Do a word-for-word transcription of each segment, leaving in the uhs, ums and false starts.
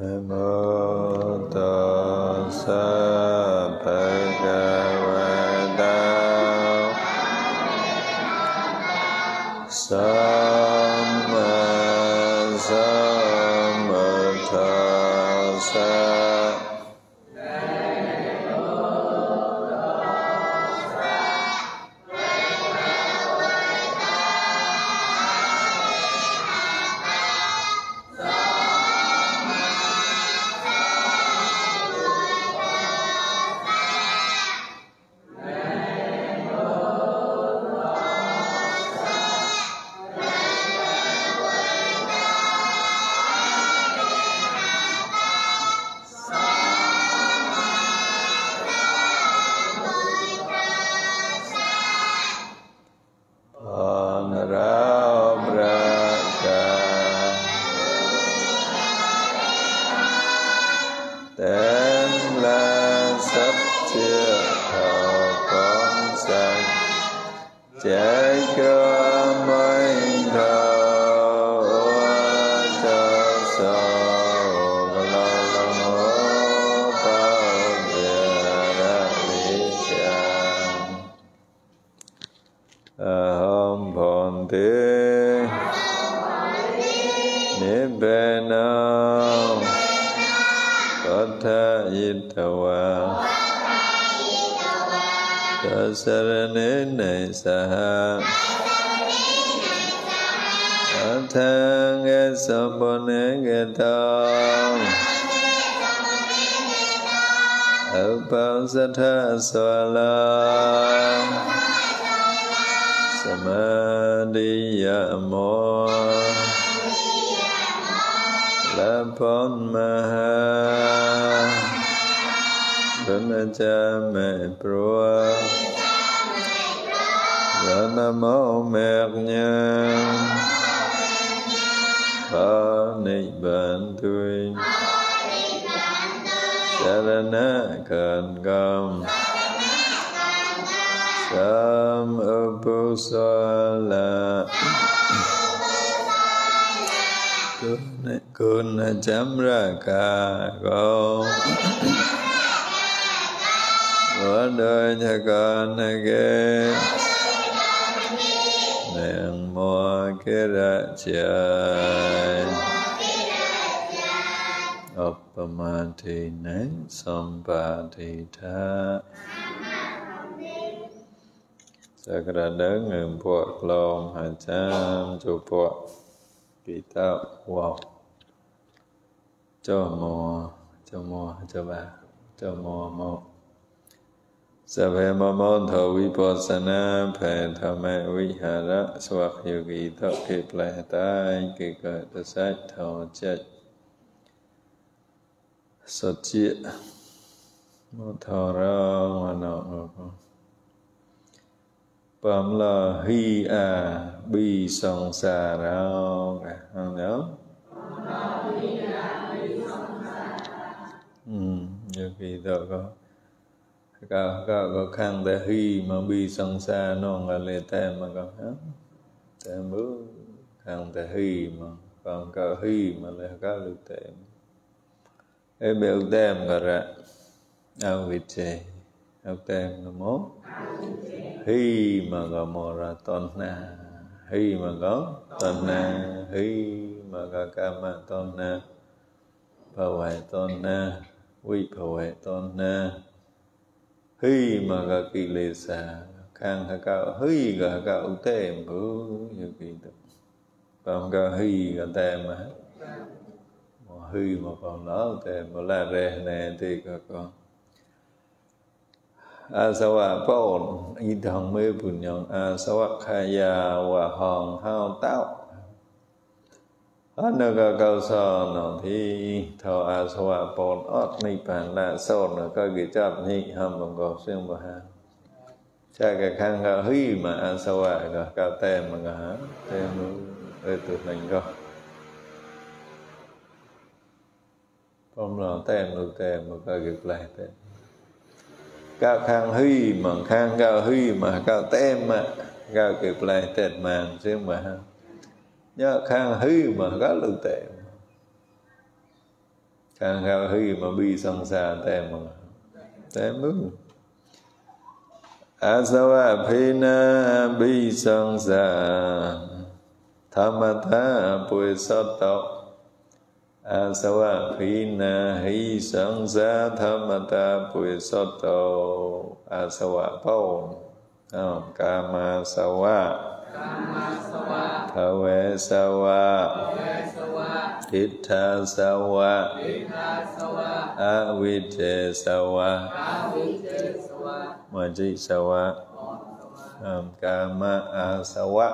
Namo tassa bhagavata samma sambuddhassa. Saranene saha Athange samponegeta Upasatha swala Samadhiya mo Lapon maha Bunaja me prua Namo mẹt nhân Phá nịch bản tươi Sarana cần gom Sam upusala Kuna chamra ca go Ở đời nhà con ghê Nang mo kira chai Uppamati nang sampati tha Sakra đấng ngừng buộc lòng hà cham chủ buộc Kỳ tạo wow Cho mò Cho mò cho bà Cho mò một Sabhe mamo tho vipassana phe thame vihara swak yogi tho kịp lại tai kỳ cờ tơ sách thọ chết sốt chia một thọ ra mà nọ bám là hi a bi song sa rao cả không nhớ ừ yogi tho có Cả cả có khang ta hi mà bi song sa non là lệ tem mà còn hả tem bữa khang ta hi mà còn cả hi mà là cả lệ tem em biểu tem cả ra ao vịt chè ao tem là mốt hi mà có mò ra ton na hi mà có ton na hi mà có ca mà ton na bảo vệ ton na quy bảo vệ ton na hi mà ga kỳ lệ sa khang ha cao hi ga cao tem bữa như kỳ đó còn ga hi ga tem mà mà hi mà còn nó tem mà la re này thì có con asawa pon y thằng mê bùn nhon asawa khaya và hòn hao tao anh ga cao sa nó thì thọ asawa pon ớt ni bàn là son nó có cái chấp nhị hầm bằng gò xương bờ ha cha cái khang ga hi mà asawa ga cao tem mà ga tem ơi tụi mình có phong là tem được tem mà có cái lại tem cao khang hi mà khang cao hi mà cao tem mà cao cái lại tem màn xương bờ ha nhớ khang hi mà có lực tem khang khao hư mà bi song xa tem mà tem mướn asawa phina bi song xa thamata bùi sát tộc asawa phina hi song xa thamata bùi sát tộc asawa bông kama sawa Bhawe sawa Ittha sawa Avijje sawa Maji sawa Kama asawa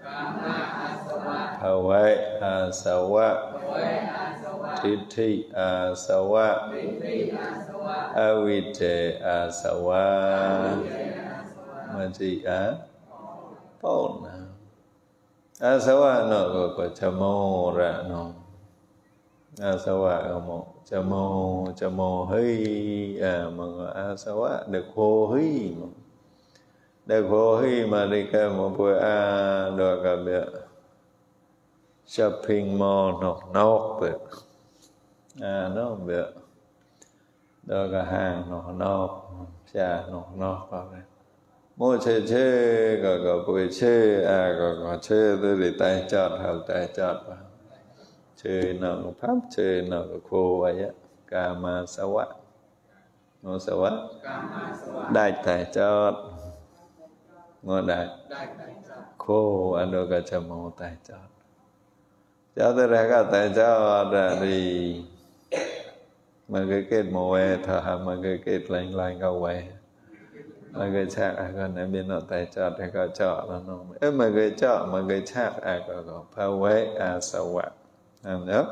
Bhawe asawa Tithi asawa Avijje asawa Maji a Bổn asawa nó có có chamo ra nó asawa có một chamo chamo hơi à mà asawa được khô hơi mà được khô hơi mà đi cái một buổi à được cả việc shopping mall nó nóc việc à nó việc được cả hàng nó nóc trà nó nóc vào đây mua chơi chơi có có buổi chơi à có có chơi tôi để tay chọt hoặc tay chọt vào chơi nào pháp chơi nào khô vậy á kama sawa nó sawa đại tay chọt ngồi đại khô ăn được cả chấm màu tay chọt cho tôi ra cả tay chọt ra đi mà cái kết màu e thà mà cái kết lạnh lạnh cao quay mà cái chạc à còn em biết nó tay chọt hay có chọt là nó ê mà cái chọt mà cái chạc à có có Bhawe asawa làm nhớ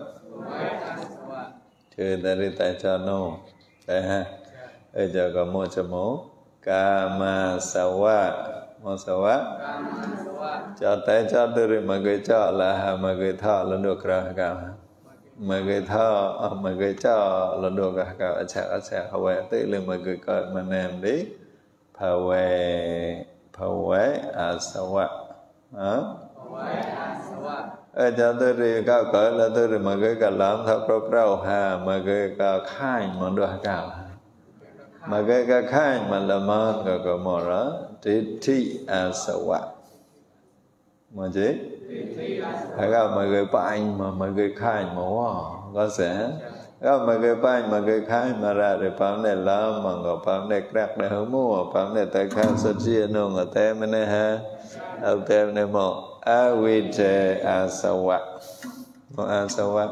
chơi ta đi tay chọt nó đây ha bây giờ có một chấm mố kama sawa mo sawa cho tay chọt từ mà cái chọt là mà cái thọ là được rồi cả mà cái thọ mà cái chọt là được cả chạc chạc Bhawe tự là mà cái cợt mà ném đi Bhawe Bhawe asawa hả? Ở cho tôi thì cao cỡ là tôi thì mà cái cả làm thao pro pro hà mà cái cả khai mà được cả mà cái cả khai mà là mà cái cái mà đó Tithi asawa mà chứ hay là mà cái bánh mà mà cái khai mà wow có sẽ đó mà cái bánh mà cái khai mà ra để phàm này làm mà có phàm này crack này không mua phàm này tại khai sơ chia nó ngờ tem này ha đầu tem này một avijje asawa một asawa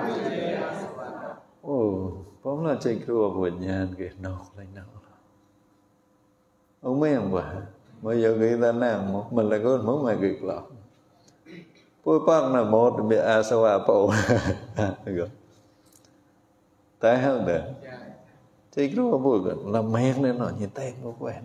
ô phàm là chơi cua buồn nhàn cái nọ lại nọ ông mấy ông bà bây giờ cái ta nàng một mình là có muốn mày kịch lọ bôi băng là một bị asawa bộ được tại hơn được thì cái đó buồn gần là men nên nó như tên của quen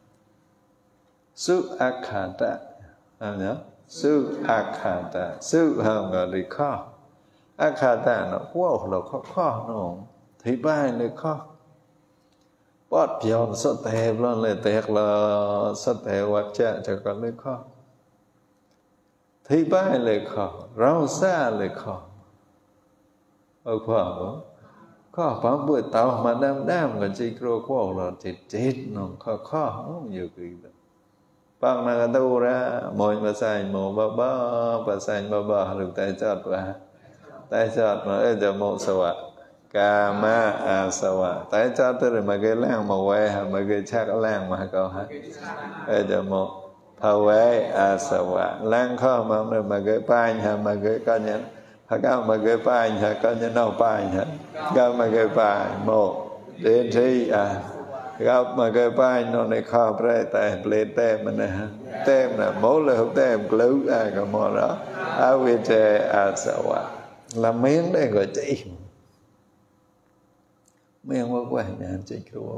sự akata à nhớ sự akata sự hầm là đi khó akata nó wow là khó khó nó thì bài là khó bớt giòn sốt thèm luôn là tẹt là sốt thèm hoặc chả cho con lấy khó thì bài là khó rau xa là khó ở khó khó phán buổi tàu mà đam đam còn chỉ kêu khổ là chết chết nó khó khó không nhiều cái đó bằng là đâu ra mỗi mà xài một ba ba ba xài ba ba được tay chọt và tay chọt mà ở giờ một sawa kama asawa tay chọt tới rồi mà cái lang mà quay mà cái chắc lang mà câu ha ở giờ một Bhawe asawa lang khó mà rồi mà cái banh ha mà cái con nhẫn hả các mà cái banh hả con nhẫn nào banh hả các mà cái banh một đến thi à gặp mà cái banh nó này khó phải tại lên tem mình nè tem là mỗi lần không tem cứu ai cả mò đó avijje asawa là miếng đây gọi chị miếng quá quá nhà chị kêu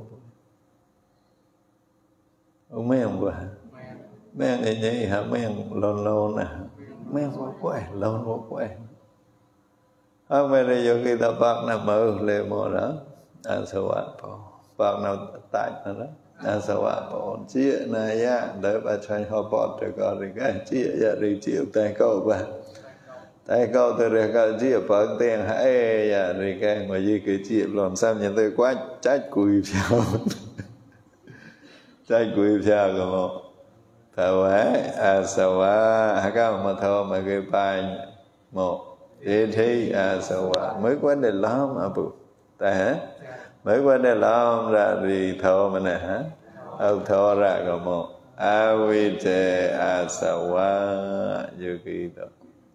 ông miếng quá miếng này nhỉ hả miếng lon lon nè miếng quá quá lon quá quá hôm nay đây vô khi ta bắt nằm mơ lên mò đó asawa bác nào tại nó đó asawa bổn chia này á đợi bà chơi họ bọt rồi có rồi cái chia ra đi chịu tay câu bà tại câu từ đây câu chia bận tiền hay ya rồi cái mà gì cái chia làm sao nhận tôi quá trái cùi sao trái cùi sao cơ mà thầu ấy à sao à hai cái mà thầu mà cái bài một thế thì à sao à mới quên để làm à bự tại hả mới quên để làm ra thì thầu mà nè hả ông thầu ra cơ mà a vi te a sao à như cái đó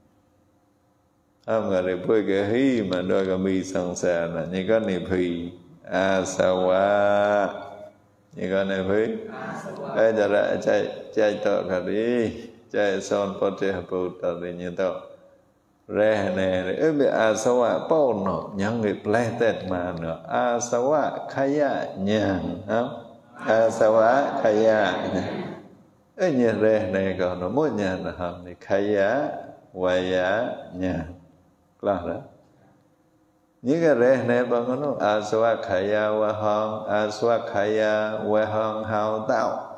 ông người bơi cái hí mà đôi cái mi sang xa là như cái này phi asawa như cái này phi cái đó là chạy chạy to cái đi chạy son pot chạy hấp tơ đi như đó re này ấy bị asawa bao nó nhang người plei tết mà nữa asawa kaya nhang không asawa kaya ấy như re này còn nó mỗi nhà là hầm này kaya waya nhang là đó những cái rễ này bằng nó aswa khaya wa hong aswa khaya wa hong hao tạo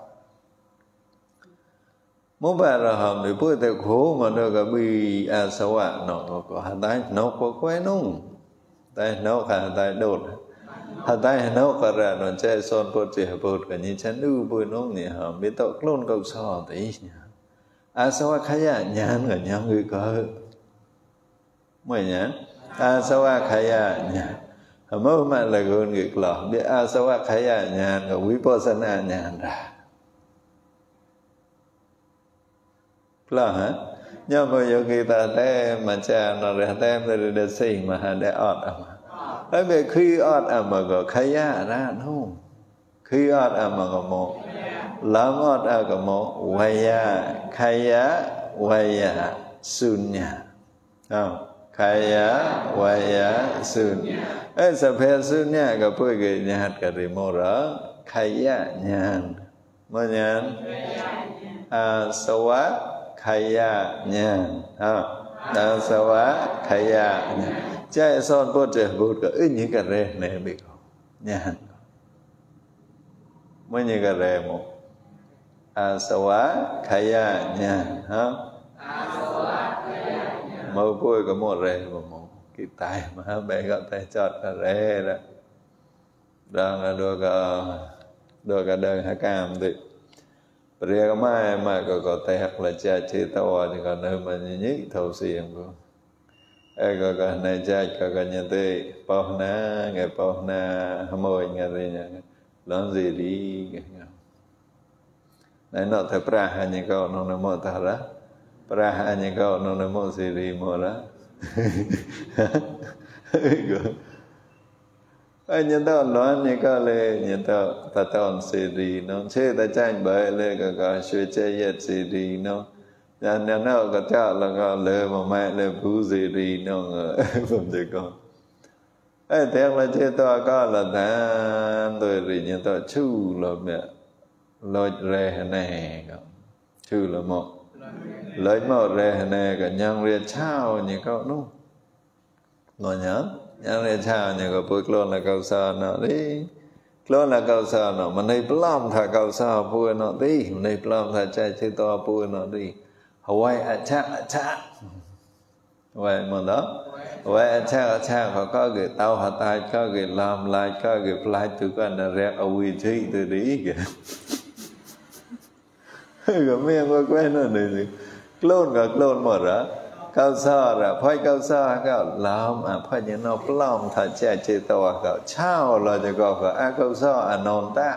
mỗi bài là hầm thì bữa tiệc khổ mà nó có bị aswa nó có hạt tay nó có quay nung tay nó cả tay đột hạt tay nó cả ra nó chơi son bột chỉ bột cái như chén ư bôi nung nhỉ hầm biết tao luôn câu sò tí aswa khaya nhàn cả nhau người có mới nhá asawa khaya nhàn mới mà là gương nghịch lọ biết asawa khaya nhàn rồi vipassana nhàn ra là hả nhưng mà giờ khi ta thấy mà cha nó ra tem rồi để xin mà hà để ọt à mà ấy về khi ọt à mà có khaya ra không khi ọt à mà có một làm ọt à có một vaya khaya vaya sunya không khaya vaya sunya ấy sao phải sunya cái bữa cái nhà cái gì mà đó khaya nhàn mà nhàn asawa khaya nhàn à asawa khaya nhàn chạy son bớt trẻ bớt cái ít những cái rễ này bị nhàn mới những cái rễ một asawa khaya nhàn hả mơ vui có một rễ và một cái tay mà bé gặp tay chọt là rễ đó đang là đôi cả đôi cả đời hai cam thì bây giờ mai mà có có tay hoặc là cha chơi tao thì còn nơi mà nhích thầu xiềng của ai có có này cha có có nhận thế bao na ngày bao na mồi ngày gì nhỉ lớn gì đi này nó thấy pra hay như câu nó nó mơ ta đó pra hay như câu nó nó mơ gì đi mơ đó ai nhận tao nói như câu lệ nhận tao ta tao gì đi nó chơi ta tranh bởi lệ có có suy chơi yết gì đi nó nhà nhà nó có cha là có lệ mà mẹ lệ bú gì đi nó không thể con ai tiếc là chơi tao có là ta tôi thì nhận tao chú là mẹ lôi rè này chú là một lấy một rè này cả nhân rè chao như câu đúng ngồi nhớ nhân rè chao như câu bôi clone là câu sao nó đi clone là câu sao nó mà này plum thà câu sao bôi nó đi này plum thà chạy chơi to bôi nó đi Hawaii à cha à cha vậy mà đó vậy à cha à cha họ có cái tao họ tay có cái làm lại có cái fly từ cái là rè ở vị trí từ đi kìa cái miệng của quen rồi này clone cả clone mà đó cao sa là phải cao sa cái làm à phải như nó plum thật chạy chơi to cái chao là cho có cái à cao sa à non ta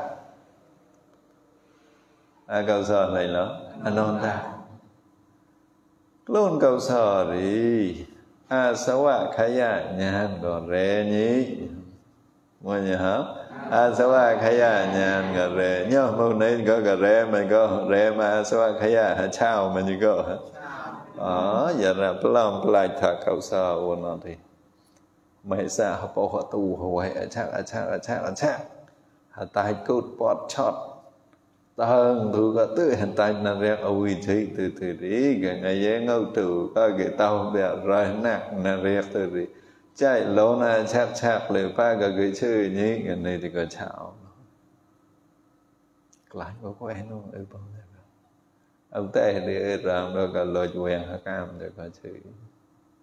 à cao sa này nó à non ta clone cao sa đi à sawa khaya nhàn còn rè nhí mọi người hả asawa khaya nhàn gà rè nhớ mâu này có gà rè mình có rè mà asawa khaya hả chao mình như có hả ờ giờ là plum lại thà cầu sa ôn nó thì mấy sa họ bảo họ tu họ vậy ở chắc ở chắc ở chắc ở chắc họ tay cốt bọt chót tầng thu có tự hiện tại là rèn ở vị trí từ từ đi cái ngày dễ ngâu tử có cái tàu bè rồi nặng là rèn từ đi chạy lâu na chắc chắcเลยป้าก็เคยชื่อนี้กันในที่ก็เช้าหลายก็แอนเออบ้างเอาแต่เดี๋ยวรำแล้วก็ลอยเวียงข้ามเดี๋ยวก็ชื่อ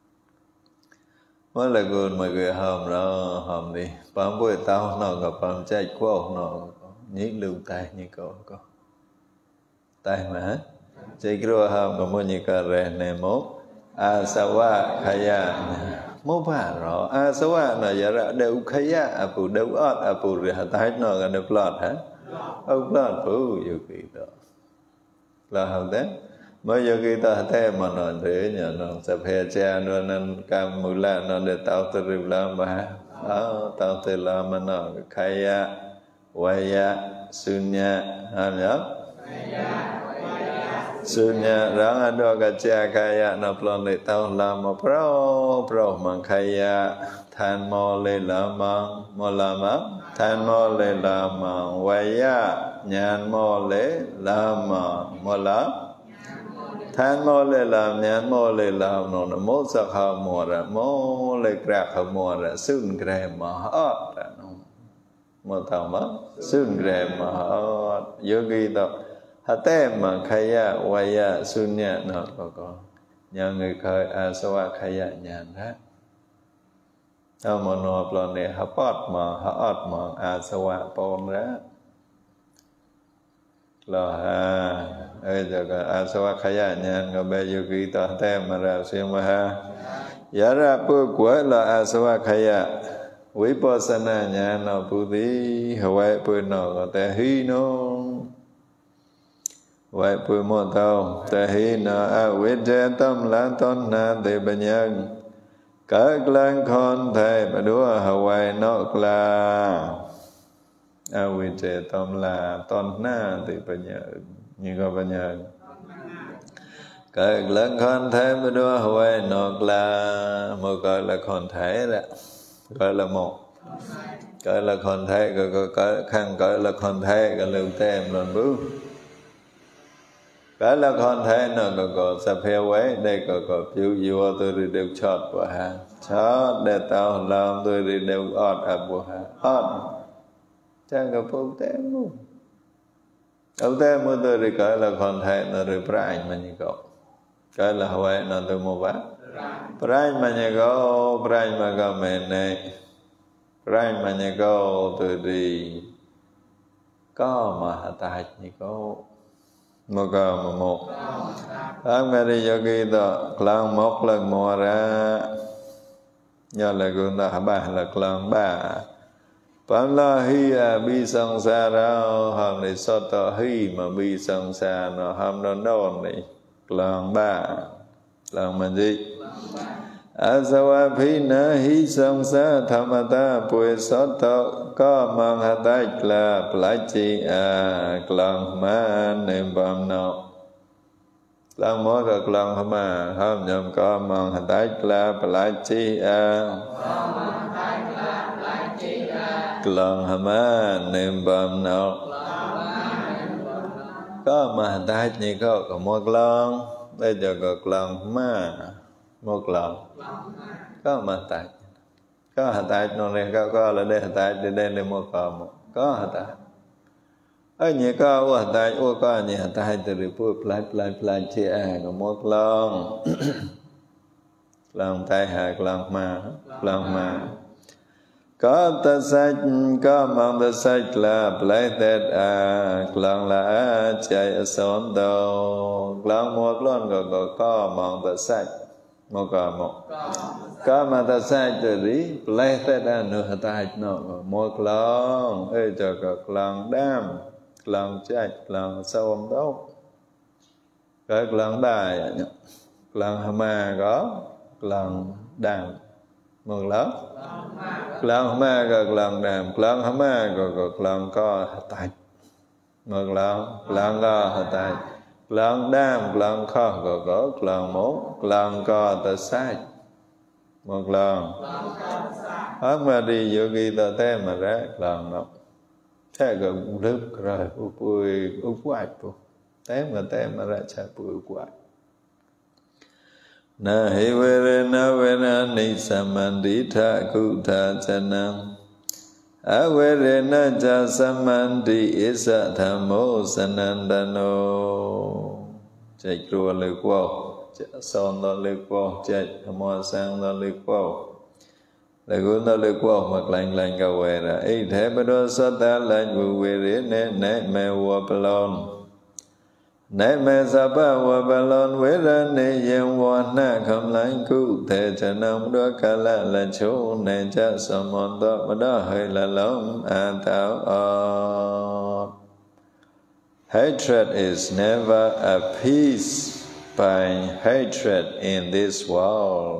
mới là gương mà người hòm đó hòm đi bám bôi tao nó gặp bám chạy quá nó nhích lưu tay như cậu có tay mà chạy cái đồ hòm có một như cà rè này mốt asawa khaya mốt bà rõ asawa nó giờ ra đều khaya apu đều ớt apu rè tay nó gần được lọt hả ông lọt phụ yêu kỳ đó là hầu đấy mới giờ khi ta thấy mà nó thế nhờ nó sắp hè cha nó nên cam mù la nó để tạo từ rìu la mà đó tạo từ la mà nó khaya vaya sunya hả nhớ sunya ráng ăn đồ cái cha khaya nó plon để tạo la mà pro pro mà khaya than mò lên la mà mò la mà than mò lên la mà vaya nhàn mò lên la mà mò la than mô lê làm nhãn mô lê làm nó nó mô sắc hà mô ra mô lê krạc hà mô ra sưng krè mà hốt ra nó mô tàu mất sưng krè mà hốt yogi đó hà tê mà khaya vaya sunya nó có có nhờ người khơi asawa khaya nhàn ra nó mà nó plon này hà bót mà hốt mà asawa pon ra lo ha ơi giờ cái asawa khaya nhan cái bây giờ khi ta tem mà ra xem mà ha giả ra bữa cuối là asawa khaya vipassana nhan nó bù đi hỏi bữa nó có thể hi nó vậy bữa một tàu thể hi nó a viết tâm lan tôn na để bệnh nhân các lan con thầy mà đua hỏi nó là a vi chế tâm là tôn na thì bây giờ như có bây giờ cái lần con thể mới đua huệ nốt là một gọi là con thể đó gọi là một gọi là con thể gọi gọi khăn gọi là con thể gọi lưu tem lần bước cái là con thể nó gọi gọi sắp heo ấy đây gọi gọi phiêu vua tôi đi đều chọt của ha chọt để tao làm tôi đi đều ọt ập của ha ọt chẳng có phụ tem luôn ấu tem của tôi thì gọi là con thể nó rồi pranh mà như cậu gọi là huệ nó tôi mua bác pranh mà như cậu pranh mà cậu mẹ này pranh mà như cậu tôi đi có mà hạ tài như cậu một cậu mà một tháng mẹ đi cho khi đó lần một lần mua ra nhờ là gương đó ba là lần ba Phạm la hi à bi sang sa ra hàm này so tờ hi mà bi sang sa nó hàm đón đón này lần ba lần mà gì asawa phi na hi sang sa thamata puy so tờ có mang hạ tách là plachi à lần mà niệm bầm nọ lần mỗi các lần mà hàm nhầm có mang hạ tách là plachi à lần hama niệm bầm nọ có mà ta như có có một lần bây giờ có lần mà một lần có mà ta có hạt ta nó này có có là đây hạt ta đây đây là một có một có hạt ta ở như có hạt ta ô có như hạt ta từ từ phơi play play play chia có một lần lần tai hạt lần mà lần mà có ta sách có mang ta sách là play tết à lần là chạy sớm đâu lần một lần có có có mang ta sách một có một có mang ta sách từ đi play tết à nửa ta nó một lần ấy cho có lần đam lần chạy lần sớm đâu cái lần bài lần mà có lần đam một lần lần ma gật lần đàm lần hả ma gật gật lần co tay một lần lần co tay lần đàm lần kho gật gật lần một lần co ta sai một lần hết mà đi vô ghi ta thế mà ra lần nó thế gần lớp rồi u bùi u quạt u thế mà thế mà ra cha bùi quạt na hi vere na vena ni samandita kutta chanam a vere na cha samandi isa thammo sanandano chạy rùa lư quo chạy son lo lư quo chạy thamo sang lo lư quo Là cũng nó lấy qua mặc lạnh lạnh cả về ra ấy thế bây giờ sát ta lạnh vụ về đấy nè nè mẹ vua balon nè mẹ sa ba vua balon về ra nè yên vua na không lạnh cụ thể cho năm đó cả là là chỗ nè cha sa mòn đó mà đó hơi là lắm an tao ở hatred is never appeased by hatred in this world.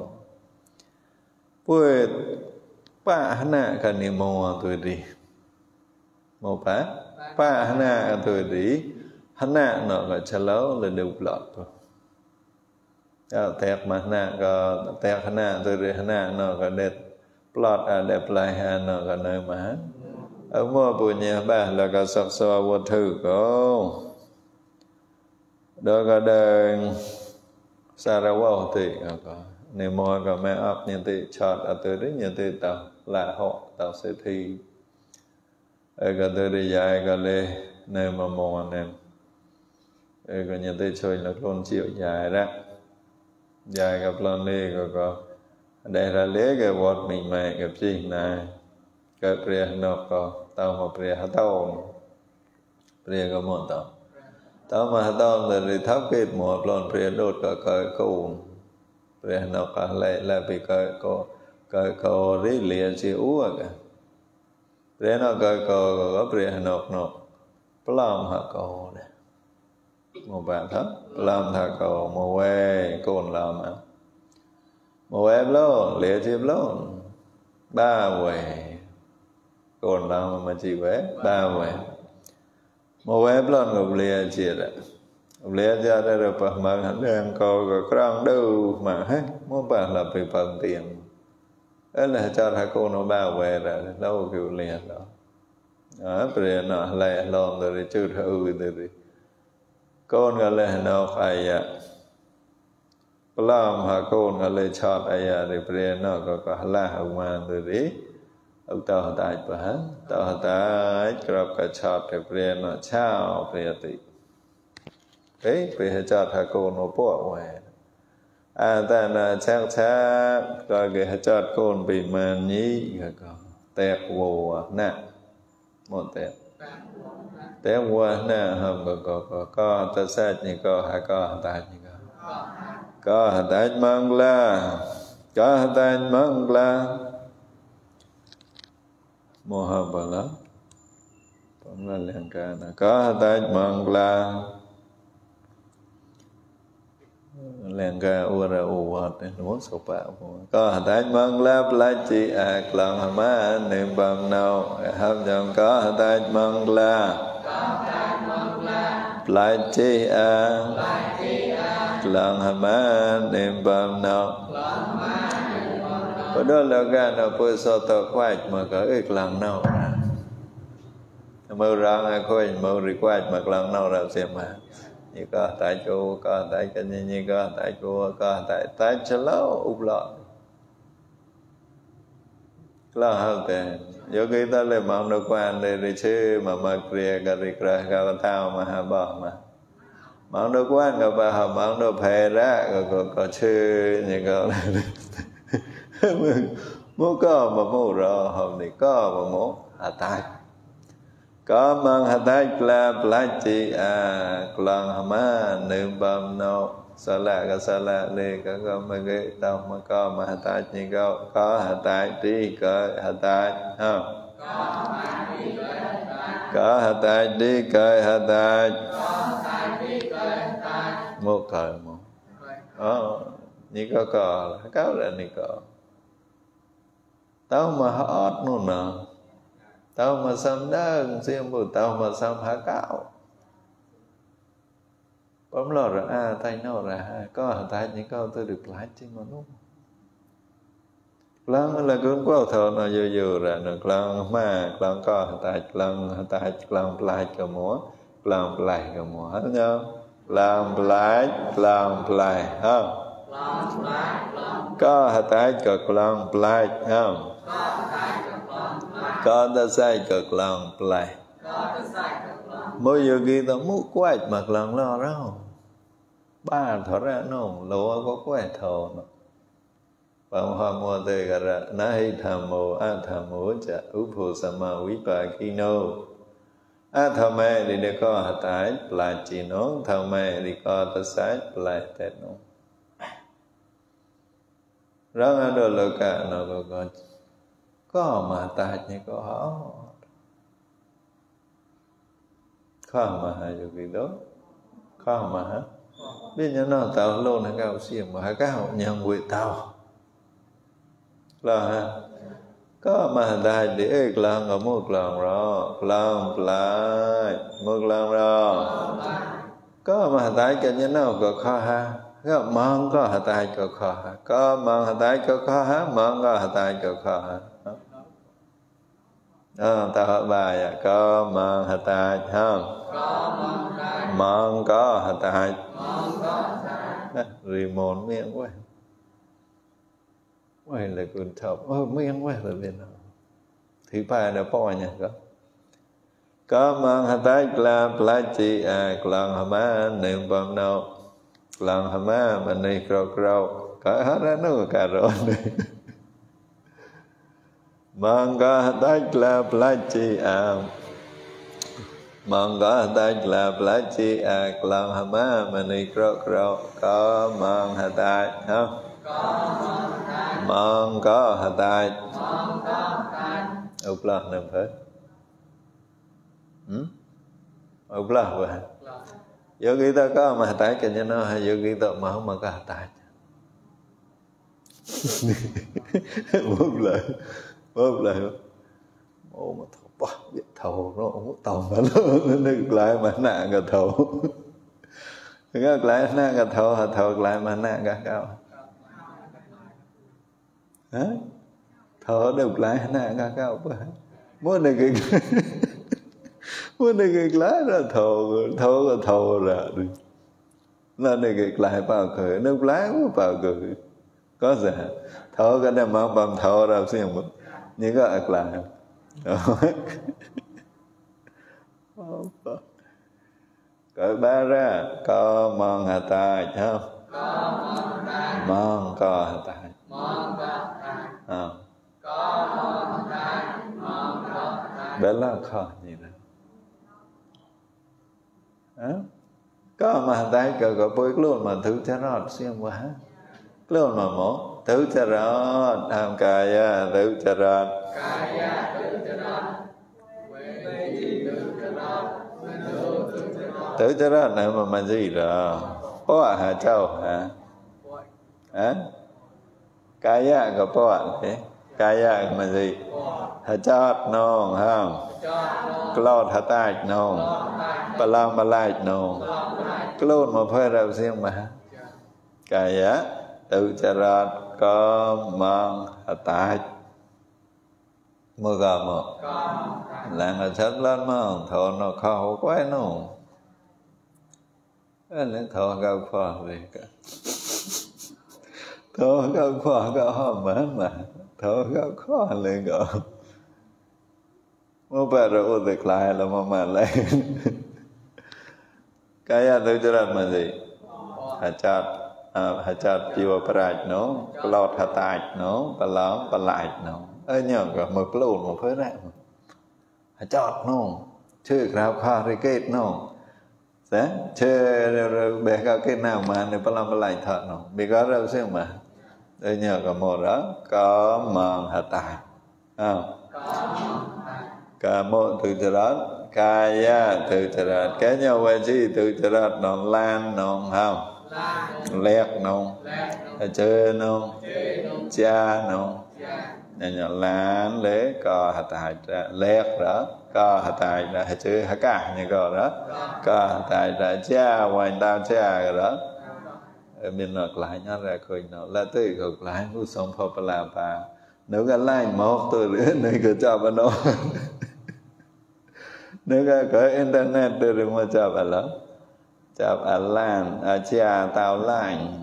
Buat pak hana kan ni mau tu di, mau pak pak hana kan tu di, hana nóก็จะแล้วเลยดูปลอดตัวก็แตกมาหน้าก็แตกหน้าตัวdiหน้าnóก็เด็ดปลอดอ่ะเด็ดปลายหาnóก็เนยมาở mua bùi nhà ba là có sọc sọ vô thư có đó có đơn xa ra vô thì có nếu mua có mẹ ấp như thế chọt ở từ đấy như thế tao là họ tao sẽ thi ở có từ đi dài có lê nơi mà mua anh em ở có như thế chơi là con chịu dài đó dài gặp lần đi có có đây là lấy cái vọt mình mẹ gặp gì này cái bia nó có tao mà bia hạt tao bia có một tao tao mà hạt tao là đi thắp kết một lần bia đốt cả cái câu bia nó có lại là bị cái có cái có đi liền chỉ uống cả bia nó cái có có bia nó nó plum hạt câu này một bạn thấp plum hạt câu một que cồn làm à một que luôn liền chỉ luôn ba que còn làm mà chỉ vẽ ba vẽ một vẽ lần ngọc lìa chia ra ngọc lìa ra đây rồi bà mà hắn đang coi cái con đâu mà hết muốn bà là bị phần tiền ấy là cho thằng cô nó ba vẽ ra đâu kiểu lìa đó ở bây nó lại lon rồi chưa thử rồi con cái này nó phải làm hả con cái này chọn ai rồi bây nó có có là hồng man rồi đấy ông tao tại bà tao tại gặp cả chọt cái bề nó chao bề tị đấy bề chọt hà cô nó bỏ ngoài à ta là chắc chắc rồi cái chọt con bị màn nhí cái có tẹt vô nè một tẹt tẹt vô nè hầm có có có có ta sát như có hà có tại như có có tại mang la có tại mang la Mohabala Pamla Lengkana Kahataj Mangla Lengka Ura Uwat Nuốt sổ bạo Kahataj Mangla Plachi Ak Lang Hama Niệm Bam Nau Hâm Nhầm Kahataj Mangla Plachi Ak Lang Hama Niệm Bam Nau và đó là cái nó bơi so tờ quay mà có ít lần nào ra mơ ra ai coi mơ đi quay mà lần nào ra xem mà như có tại chỗ có tại cái như như có tại chỗ có tại tại chỗ lâu úp lọ lo hơn thì giờ khi ta lên mong được quan để đi chơi mà mà kia cái đi ra cái thao mà hà bỏ mà mong được quan cái bà họ mong được phê ra có có có chơi như có mô có mà mô rõ hôm nay có mà mô hạ tài có mang hạ tài là plá chi à lần hả má niệm bầm nô sa la ka sa la lê ka có mà ghê tao mà có mà hạ tài như có có hạ tài đi cởi hạ tài không có hạ tài đi cởi hạ tài mô cởi mô ờ như có có có là như có tao mà hót luôn nè tao mà xăm đơn xem bữa tao mà xăm hả cáo bấm lò rồi à tay nó ra có hả tay những câu tôi được lái chứ mà đúng lần là cứ quá thở nó vừa vừa ra được lần mà lần có hả tay lần hả tay lần lại cái múa lần lại cái múa hết nhau lần lại lần lại không có hả tay cực lần lại không có ta sai cực lòng lại mỗi giờ kia ta muốn quay mặt lần lo đâu ba thở ra nó lúa có quay thở nó Bam ha mo te gara nahi thamo athamo cha upho sama vipakino athame di de ko hatai plachino thame di ko tasai plateno rang do loka no ko ko có mà ta như có họ có mà hai cái đó có mà hả biết nhớ nó tao luôn là cao xiêm mà cái họ nhận quỷ tao là ha có mà ta để làm ở một lần rồi làm lại một lần rồi có mà ta cái như nó có khó ha có mong có hạt tai có khó ha có mong hạt tai có khó ha mong có hạt tai có khó ha à, ta hỏi bài à, có mong hạt tai không mong có hạt tai remote miệng quá quay lại cuốn thập ôi miệng quá rồi bên nào thứ ba là bao nhiêu có có mong hạt tai là plachi à lần hả má niệm bằng nào lần hả má mà này cào cào cả hết ra nó cả rồi mangga tajla placi a mangga tajla placi a klang hama mani kro kro có mang hatai không mang có hatai ốc la nằm hết hm ốc la vậy yogi ta có mà hatai cái như nó hay yogi ta mà không mà có hatai một lời bóp lại ô mà thầu bóp biết thầu nó không có tàu mà nó nó lại mà nạ cả thầu cái lại nạ cả thầu hả thầu lại mà nạ cả cao hả thầu được lại nạ cả cao bữa muốn này cái muốn này cái lá ra thầu thầu cả thầu ra đi là này cái lại bao cỡ nó lá cũng bao cỡ có gì thầu cái này mà bằng thầu ra xem một như có ạc lại cởi ba ra có mong hà tài không mong có hà tài không bé là khó gì đó có mà hà tài cỡ có bối luôn mà thứ cho nó xem quá luôn mà mổ thứ cho rõ tham kaya thứ cho rõ thứ cho rõ này mà mà gì rồi có hả châu hả hả kaya có có thế kaya mà gì hả chót non không clot hả tai non palang balai non clot mà phải đâu xem mà kaya tự cho ra có mang tại mưa gà mà là nó sắp lên mà thọ nó khó quá nó nên thọ cao khoa về cả thọ cao khoa cao hòm mà mà thọ cao khoa lên gọi mua bè rồi ô được lại là mà mà lên cái anh tự cho ra mà gì hả chát hãy chặt chiều bạch nó lọt hạt tài nó và lóng và lại nó ơi nhờ cả một lồn một phơi này hãy chọt nó chơi rào kha rồi kết nó sẽ chơi bé cái cái nào mà nếu phải làm phải lại thật nó bị có đâu xem mà ơi nhờ cả một đó có mòn hạt tài cả một từ từ đó kaya từ từ đó cái nhau về chi từ từ đó nó lan nó không lẹt nông chơi nông cha nông nên là lan lễ co hạt tài ra lẹt đó co hạt tài ra chơi hạt cả như co đó co hạt tài ra cha ngoài tao cha rồi đó mình ngược lại nhá ra coi nó là tới ngược lại cũng sống phật là bà nếu cái lại một tôi nữa này cứ cho bà nó nếu cái có internet tôi đừng mà cho bà lắm chào Alan, Asia tao lạnh,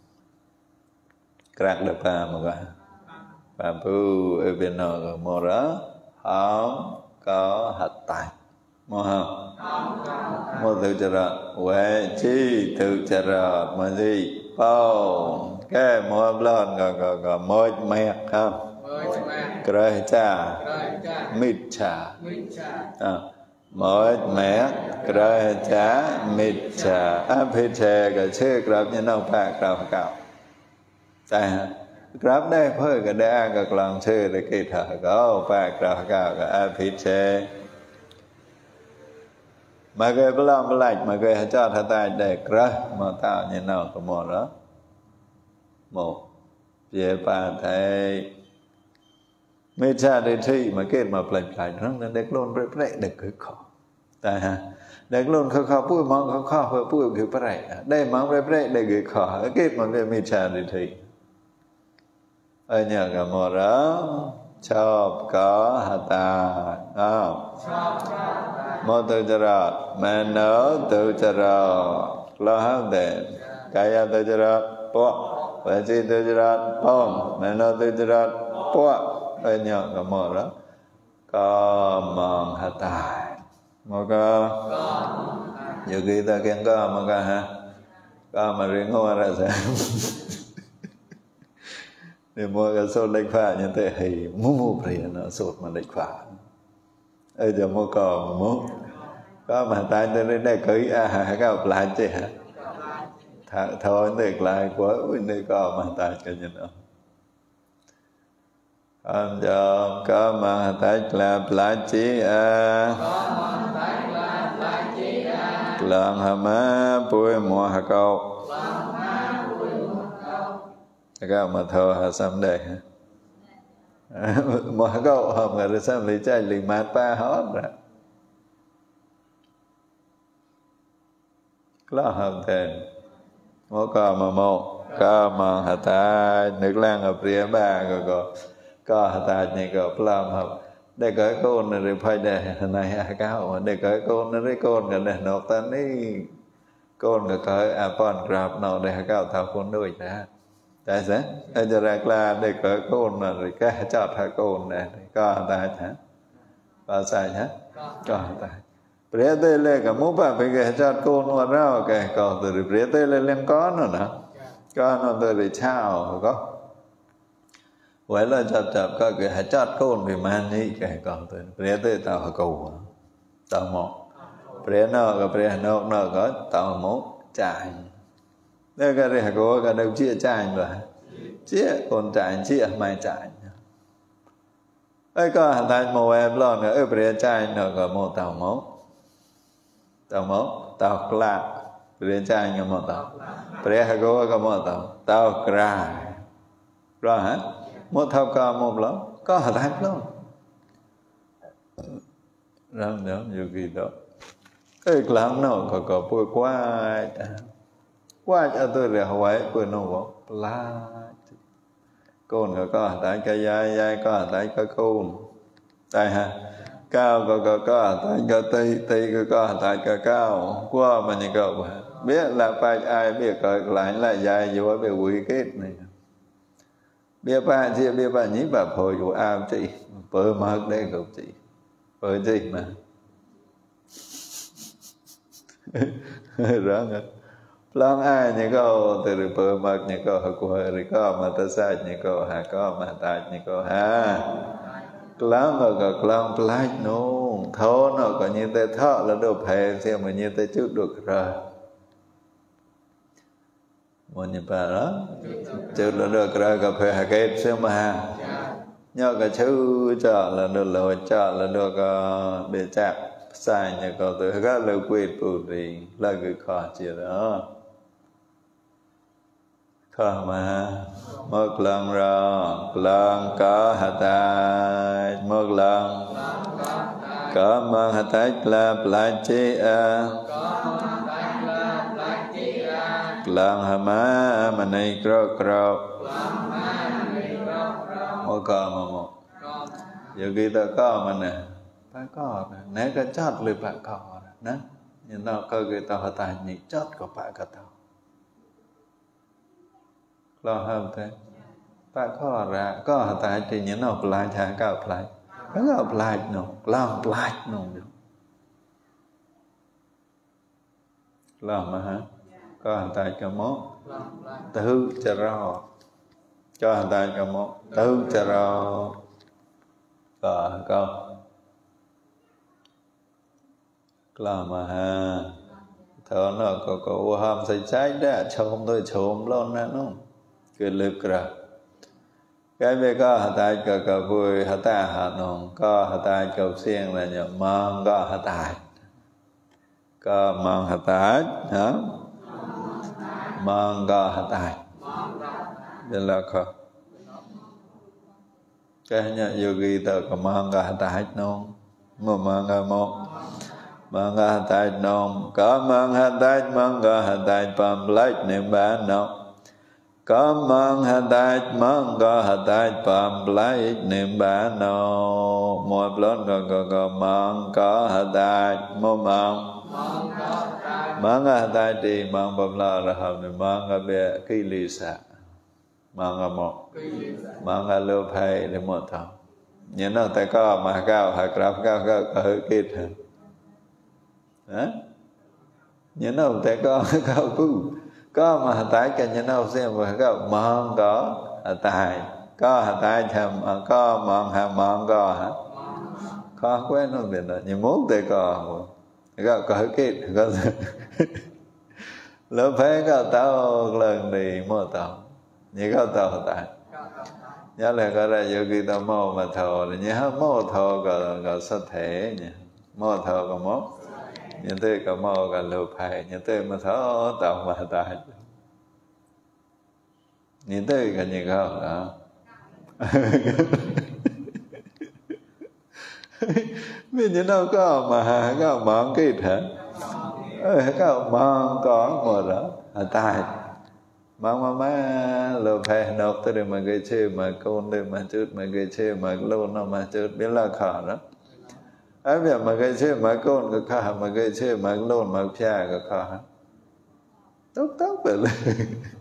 crack được ba mà cả, ba bu ở bên nào có mò đó, không có hạt tài, mò không, mò từ từ đó. huệ chi tự chả rọt mà gì bao cái môi lon có có có môi mẹ không krai cha mít cha môi mẹ krai cha mít cha áp hết cha cái chơi grab như nào phải grab cao tại grab đây phải cái đa cái lòng chơi để cái thở có phải grab cao cái áp hết cha mà cái belum belaj mà cái cho thật tại để grab mà tạo như nào có một đó một về ba thầy mấy cha để thi mà kết mà lại lại nó nên đẹp luôn rất đấy được cái khó tại ha đẹp luôn khó khó bùi mong khó khó vừa bùi kiểu vậy đây mong rất đấy để cái khó kết mà để mấy cha để thi ở nhà cả một đó chọc có hạt ta à một từ chợ rọt mà nở từ chợ rọt lo hết để cái từ chợ rọt po vậy thì từ chợ rọt po mà nở từ chợ rọt po ở nhà cả một đó có mong hạt ta một có nhiều khi ta khen có mà có ha có mà riêng hoa ra sao để mua cái sốt lệch pha như thế thì mua mua phải nó sốt mà lệch pha ở giờ mua cò mà mua có mà tay tôi đến đây cưới à cái học lại chứ hả thà thôi được lại quá bên đây có mà tay cho nhìn không anh giờ có mà tay là lại chi à lần hàm á bùi mùa hà câu cái mà thơ hà xăm đây mà câu hòm người xăm lý chạy lý mát ba hết rồi là hòm thèn mỗi có mà một có mà hà ta nước lang ở phía ba rồi có có hà ta như có plum hòm để cái con này rồi phải để này hà cao mà để cái con nó đấy con cái này nó ta ní con cái cái apple grab nào để hà cao thao con đuổi ra tại sao anhจะรักลาเด็กก็โกนอะไรก็จอดถ้าโกนเนี่ยก็ตายฮะก็ใส่ฮะก็ตายเปรียบเทียบเลยกับมุปะไปแกจอดโกนว่าเราแกก็ตัวเปรียบเทียบเลยเรื่องก้อนน่ะนะก้อนนั่นตัวเช่าก็ไว้แล้วจับจับก็แกจอดโกนไปมันนี่แกก็ตัวเปรียบเทียบต่อกูต่อหมกเปรียบนอกกับเปรียบนอกนอกก็ต่อหมกจ่ายđây cái này có cái đâu chia chạy rồi chia còn chạy chia mai chạy ấy có hành thành một em lo nữa ở bên chạy nữa có một tàu máu tàu máu tàu lạ bên chạy như một tàu bên có có một tàu tàu cra rồi hả một thao có một lắm có hành thành lắm rồi nữa nhiều kỳ đó cái làm nó có có bôi qua qua cho tôi là hỏi quên nó bảo la con có có tại cái dai dai có tại cái con tại ha cao có có có tại cái tây tây có có tại cái cao qua mà như cậu biết là phải ai biết cởi lại là dài vô về quy kết này biết ba chia biết ba nhí bà phôi của ao chị bơ mật đây cậu chị bơ gì mà rõ rồi long ai như câu từ bờ mặt như câu của rồi có mà ta sai như câu hà có mà ta như câu ha long rồi có long plai nung thô nó có như thế thọ là đồ phê xem mà như thế trước được rồi một như bà đó trước là được rồi cà phê hà kết xem mà ha nhớ cái chữ cho là được lỗi cho là được để chạm sai như câu từ các lời quyết bù thì là cái khó chịu đó khó mà một lần rồi lần có hạt tài một lần có mang hạt tài là lại chi à lần hả má mà này cro cro một có mà một giờ khi ta có mà nè phải có nè cái chót lười phải có nè nhưng nó cơ cái tao hạt tài nhị chót của phải cả tao lo hơn thế phải có ra có hạt tài thì những nó lại thà cao lại nó là lại nó làm lại nó lo mà hả có hành tài cả mốt tư chà ro cho hành tài cả mốt tư chà ro có câu lo mà ha thở nó có có ham say trái đã chôm tôi chôm lon nè nó cái lực ra cái về có hành tài cả cả vui hành tài hạt nong có hành tài cầu xiên là nhờ mang có hành tài có mang hành tài hả mang có hành tài đây là có cái nhà yogi ta có mang có hành tài nong mà mang có một mang có hành tài nong có mang hành tài mang có hành tài pam lách niệm bán nong có mang hành tài mang có hành tài pam lách niệm bán nong mọi lần có có có mang có hành tài mô mang mang hành tài thì mang bầm la ra hầm thì mang cái bề kỳ lì sa mang cái một mang cái lô phai để một thằng nhớ nó tại có mà cao hạt rạp cao cao có hơi kít hả nhớ nó tại có cao cú có mà hành tài cái nhớ nó xem mà có mang có hành tài có hành tài chầm có mang hàng mang có hả khó quen nó biết là như muốn tại có có có cái có lớp phế có tao lần đi mua tao như có tao tại nhớ là có ra vô khi tao mua mà thờ là nhớ mua thờ có có sát thể nhỉ mua thờ có mốt như thế có mua có lớp phế như thế mà thờ tao mà tại như thế cái gì không đó vì như đâu có mà có món cái hả có món có một đó tài mong mà má lô phê nộp tới để mà gây chê mà con để mà chút mà gây chê mà luôn nó mà chút biết là khó đó ấy việc mà gây chê mà con có khó mà gây chê mà luôn mà cha có khó tốt tốt vậy lên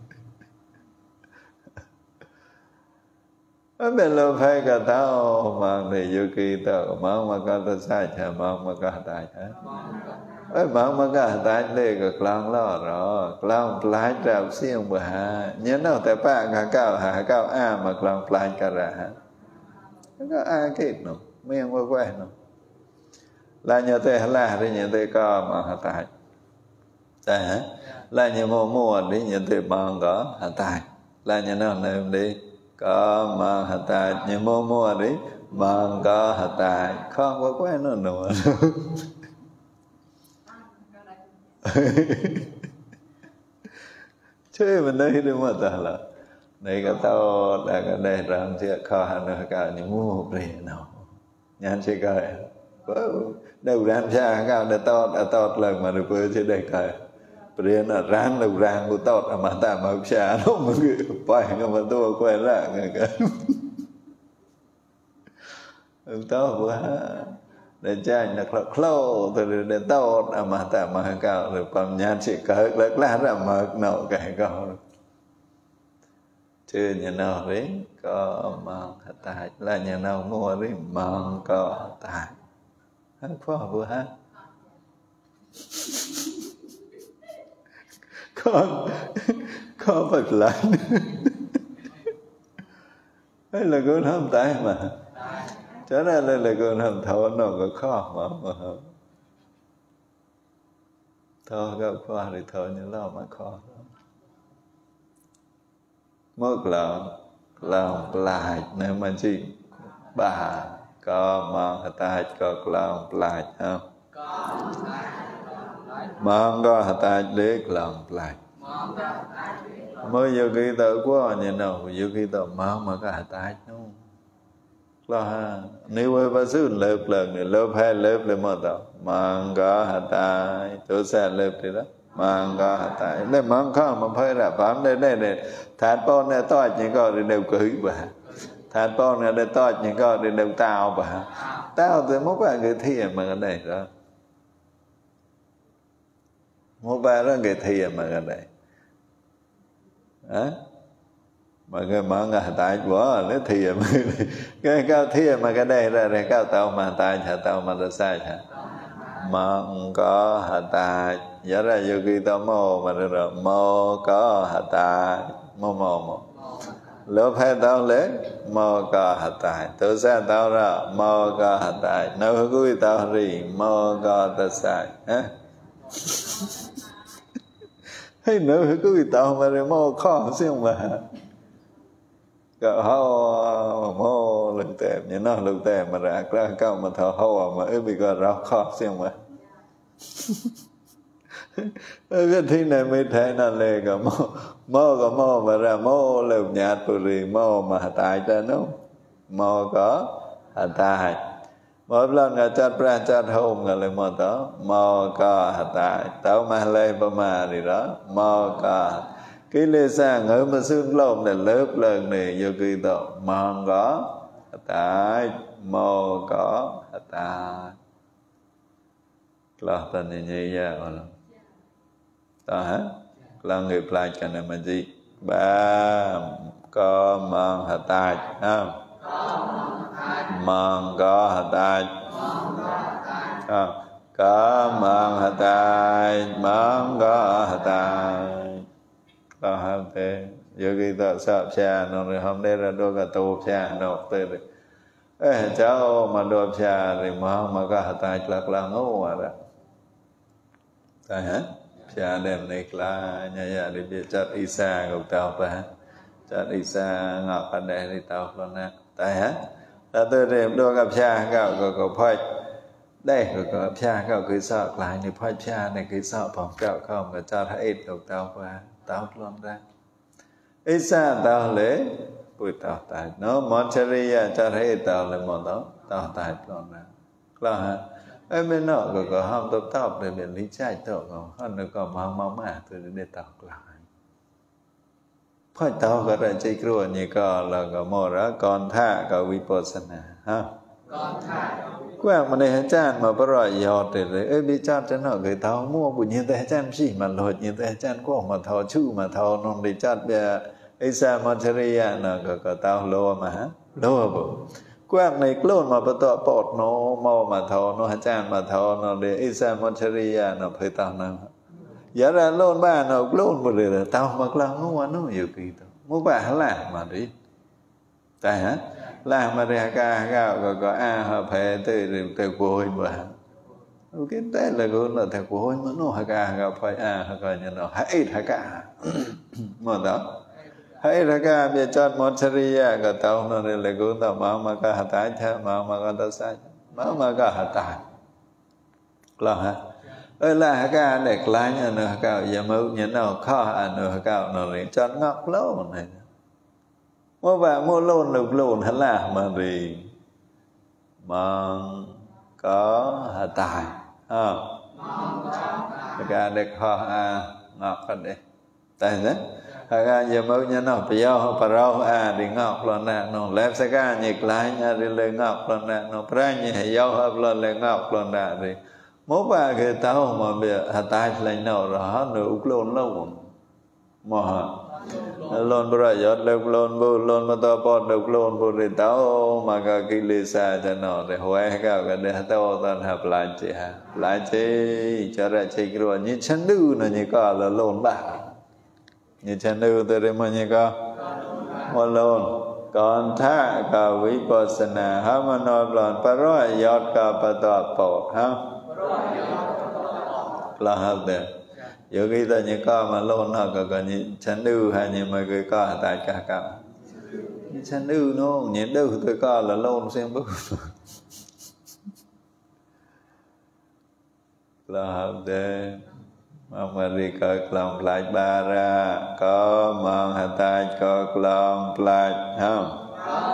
ở bên lô phê cả tao mang thì vô kỳ tao mang mà có tao sai chả mang mà có tài hết ấy mang mà có tài đây có clang lo rồi clang plai trao xiên bờ hà nhớ nào tại ba cả cao hà cao a mà clang plai cả ra có a kết nó miệng quay quay nó là nhờ tê là đi nhờ tê có mà tài tại hả là nhờ mua mua đi nhờ tê mang có tài là nhờ nào này đi có mang hạt tài như mua mua đi mang có hạt tài không có quen nó nữa chơi mình đây đi mà ta là này cái tao đã cái đây rằng chưa khó hẳn nữa cả những mua một rì nào nhàn chơi coi đâu ran cha cao để tao đã tao lần mà được vừa chơi đây coi bữa nó rang đâu rang của tao mà ta mà xa nó mà phải mà tôi quen ra người cái tao quá để cha nhặt lợn khâu từ để tao mà ta mà cao được bằng nhàn chỉ cởi lợn lá ra mà nấu cái con chưa nhà nào đấy có mang tài là nhà nào mua đấy mang có tài hắn phó vừa hát con con vật lạnh ấy là con không tay mà cho nên là, là con không thọ nó có khó mà mà thọ có khó thì thọ như lo mà khó mất lòng lòng lại nên mà chị bà có mang tay có lòng lại không mang có hạt tài để làm lại mới vô khi tự quá như nào vô khi tự mang mà có hạt tài không lo ha nếu với bác sư lớp lần này lớp hai lớp lên mà tao mang có hạt tài chỗ xe lớp thì đó mang có hạt tài để mang không mà phải là phạm đây đây này thạt con này to chỉ có để đều cưới bà thạt con này để to chỉ có để đều tao bà tao thì mất bà người thi mà cái này đó một ba đó người thi mà cái này á mà người mà người tại bỏ nó thi mà cái cao thi mà cái đây ra đây cao tao mà tại chả tao mà ta sai chả mong có hạt tài giá ra yogi tao mô mà rồi mô có hạt tài mô mô mô lúc hai tao lấy mô có hạt tài tự xa tao ra mô có hạt tài nếu quý tao rì mô có tất sai hả hay nếu quý tao mà rồi mô khó xíu mà cậu hô mô lực tèm như nó lực tèm mà ra ra cao mà thở hô mà ấy bị gọi ra khó xíu mà cái thi này mới thấy nó lê cả mô mô có mô mà ra mô lều nhạt bù rì mô mà tài ra nó mô có hạt tài mỗi lần ngà chát ra chát hôm ngà lê mô đó mô có hạt tài tao mà lê bà mà đi đó mô có cái lê sang ở mà xương lông này lớp lần này vô kỳ đó mong có hạt tài mô có hạt tài lo tên như như vậy rồi đó hả là người plai cho nên mà gì ba có mong hạt tài ha mong có hạt tài ha có mong hạt tài mong có hạt tài đó hả thế giờ khi ta sợ cha nó rồi hôm nay là đôi cả tù cha nó tới rồi ê cháu mà đôi cha thì mà mà có hạt tài lạc là ngô mà đó tại hả cha đem này là nhà nhà đi biết chặt Isa của tao phải chặt Isa ngọc ở đây thì tao luôn nè tại hả ta tôi đem đôi gặp cha cậu cậu cậu phơi đây cậu cậu cha cậu cứ sợ lại thì phơi cha này cứ sợ phòng cậu không có cho thấy ít của tao phải tao luôn ra Isa tao lấy bùi tao tại nó Monteria cho thấy tao là một đó tao tại luôn ra là hả ấy bên nọ có có ham tập tập để biển lý trai tao có hơn nữa có mang máu mà từ để tập lại phải tao có đại chơi kêu như có là có một đó còn tha có vipassana ha còn tha qua mà này chan mà bắt rồi giọt để ấy bị chan cho nó người tao mua bụi như thế chan gì mà lột như thế chan có mà thò chu mà thò non để chan bây Isa Monteria nó có có tao lô mà hả lô bộ quang này luôn mà bắt đầu bọt nó mau mà thò nó chan mà thò nó để Isa Monteria nó phải tao nó giá ra luôn ba nó luôn một rồi tao mặc là nó nó nhiều kỳ tao mua bà là mà đi tại hả là mà ra ca gạo có có a hợp hệ từ từ cuối mà cái đấy là cũng là theo cuối mà nó hay ca gặp phải a hay coi như nó hay hay cả mà đó hay là ca bây giờ một seria cái tao nó là cũng tao mà mà cả hạt tài thế mà mà cả tao sai mà mà cả hạt tài là hả ơi là ca đẹp lái nha nữa cao giờ mới nhìn nào khó à nữa cao nó liền cho ngọc lâu này mua vàng mua lôn được lôn hắn là mà vì mà có hạt tài ha ca đẹp khó à ngọc cái đấy tại thế ca giờ mới nhìn nào bây giờ phải đâu à đi ngọc lần này nó lép sẽ ca nhiệt lái nha đi lên ngọc lần này nó phải như hay dâu hợp lần lên ngọc lần này thì mỗi ba cái tao mà bị hạt tài lên nào đó nữa lôn lâu mà lôn bữa giờ được lôn bu lôn mà tao bỏ được lôn bu thì tao mà cái cái lì xa cho nó để hoài cái cái để tao tao hợp lại chị ha lại chị cho ra chị rồi như chân đu nó như có là lôn bả như chân đu từ đây mà như có mà lôn còn tha cả vipassana ha mà nói là para yat cả patah pot ha là hợp đấy giờ khi ta như có mà lôn nó có có như chán ư hay như mấy cái có tại cả cả chán ư nó nhìn đâu tôi có là lôn xem bước là hợp đấy mà đi có lòng lại ba ra có mong hạt tai có lòng lại không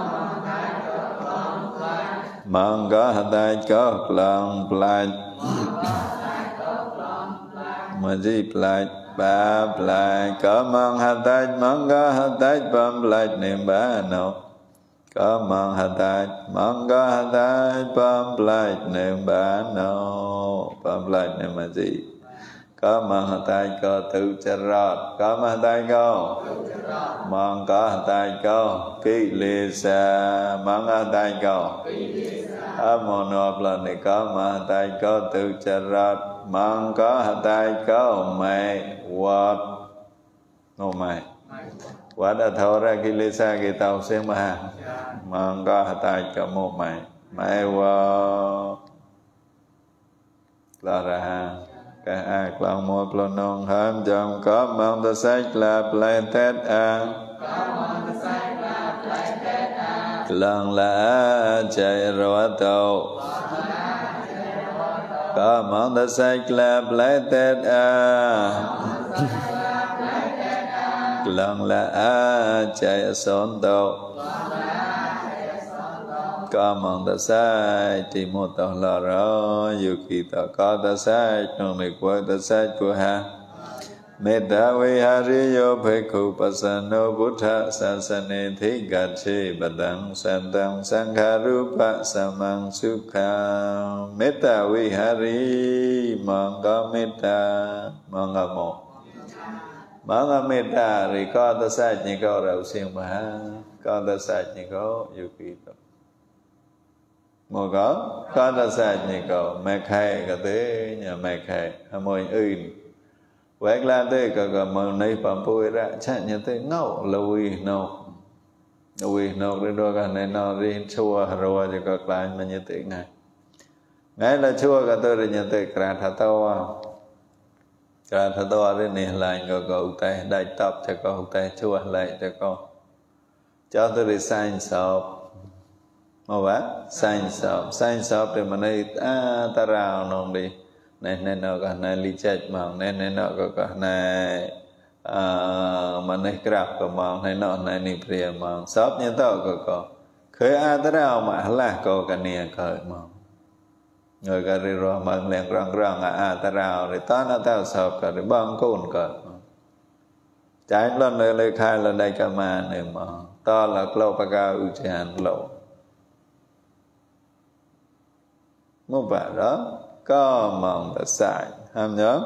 mong có hạt tai có lòng lại mà gì lại ba lại có mong hạt tai mong có hạt tai bấm lại niệm ba nọ có mong hạt tai mong có hạt tai bấm lại niệm ba nọ bấm lại niệm mà gì có mang tay có tự chả rọt có mang tay có mang có tay có kỹ lì xa mang tay có môn họp lần này có mang tay có tự chả rọt mang có tay có mày quạt ngô mày quạt đã thâu ra kỹ lì xa kỹ tàu xem mà mang có tay có một mày mày quạt là ra cái ác lòng một lần nông hàm trong có mong ta sách là plei tết a lần là chạy rõ tàu có mong ta sách là plei tết a lần là chạy son tàu có mong ta sai thì một tàu là rõ dù khi ta có ta sai trong này của ta sai của ha metta vihariyo bhikkhu pasano buddha sasane thi gachi badang santang sangharupa samang sukha metta vihari mong có metta mong có một mong có metta thì có ta sai chỉ có đầu tiên mà có ta sai chỉ có dù khi ta một có có ta sai chỉ có mẹ khai cái thế nhà mẹ khai hay môi ưn vậy là thế cái cái mà này phạm pui ra chắc như thế ngầu lùi nâu lùi nâu đi đôi cái này nó đi chua rồi thì cái lại mà như thế này ngay là chua cái tôi đi như thế cả thà tao cả thà tao đi này lại cái cái tay đại tập cho cái tay chua lại cho con cho tôi đi sign shop mà vậy sign shop sign shop thì mình này à ta rào nông đi này này nó cái này li chết mà này này nó cái này mình này grab cái mà này nó này ni priya mà shop như tao cái có khởi à ta rào mà là có cái này khởi mà người cái đi rồi mà liền răng răng à ta rào rồi ta nó tao shop cái đi băng côn cái trái lần này lấy khai là đây cái mà này mà ta là lâu bạc cao ưu tiên lâu một vài đó có mong ta sai ham nhớ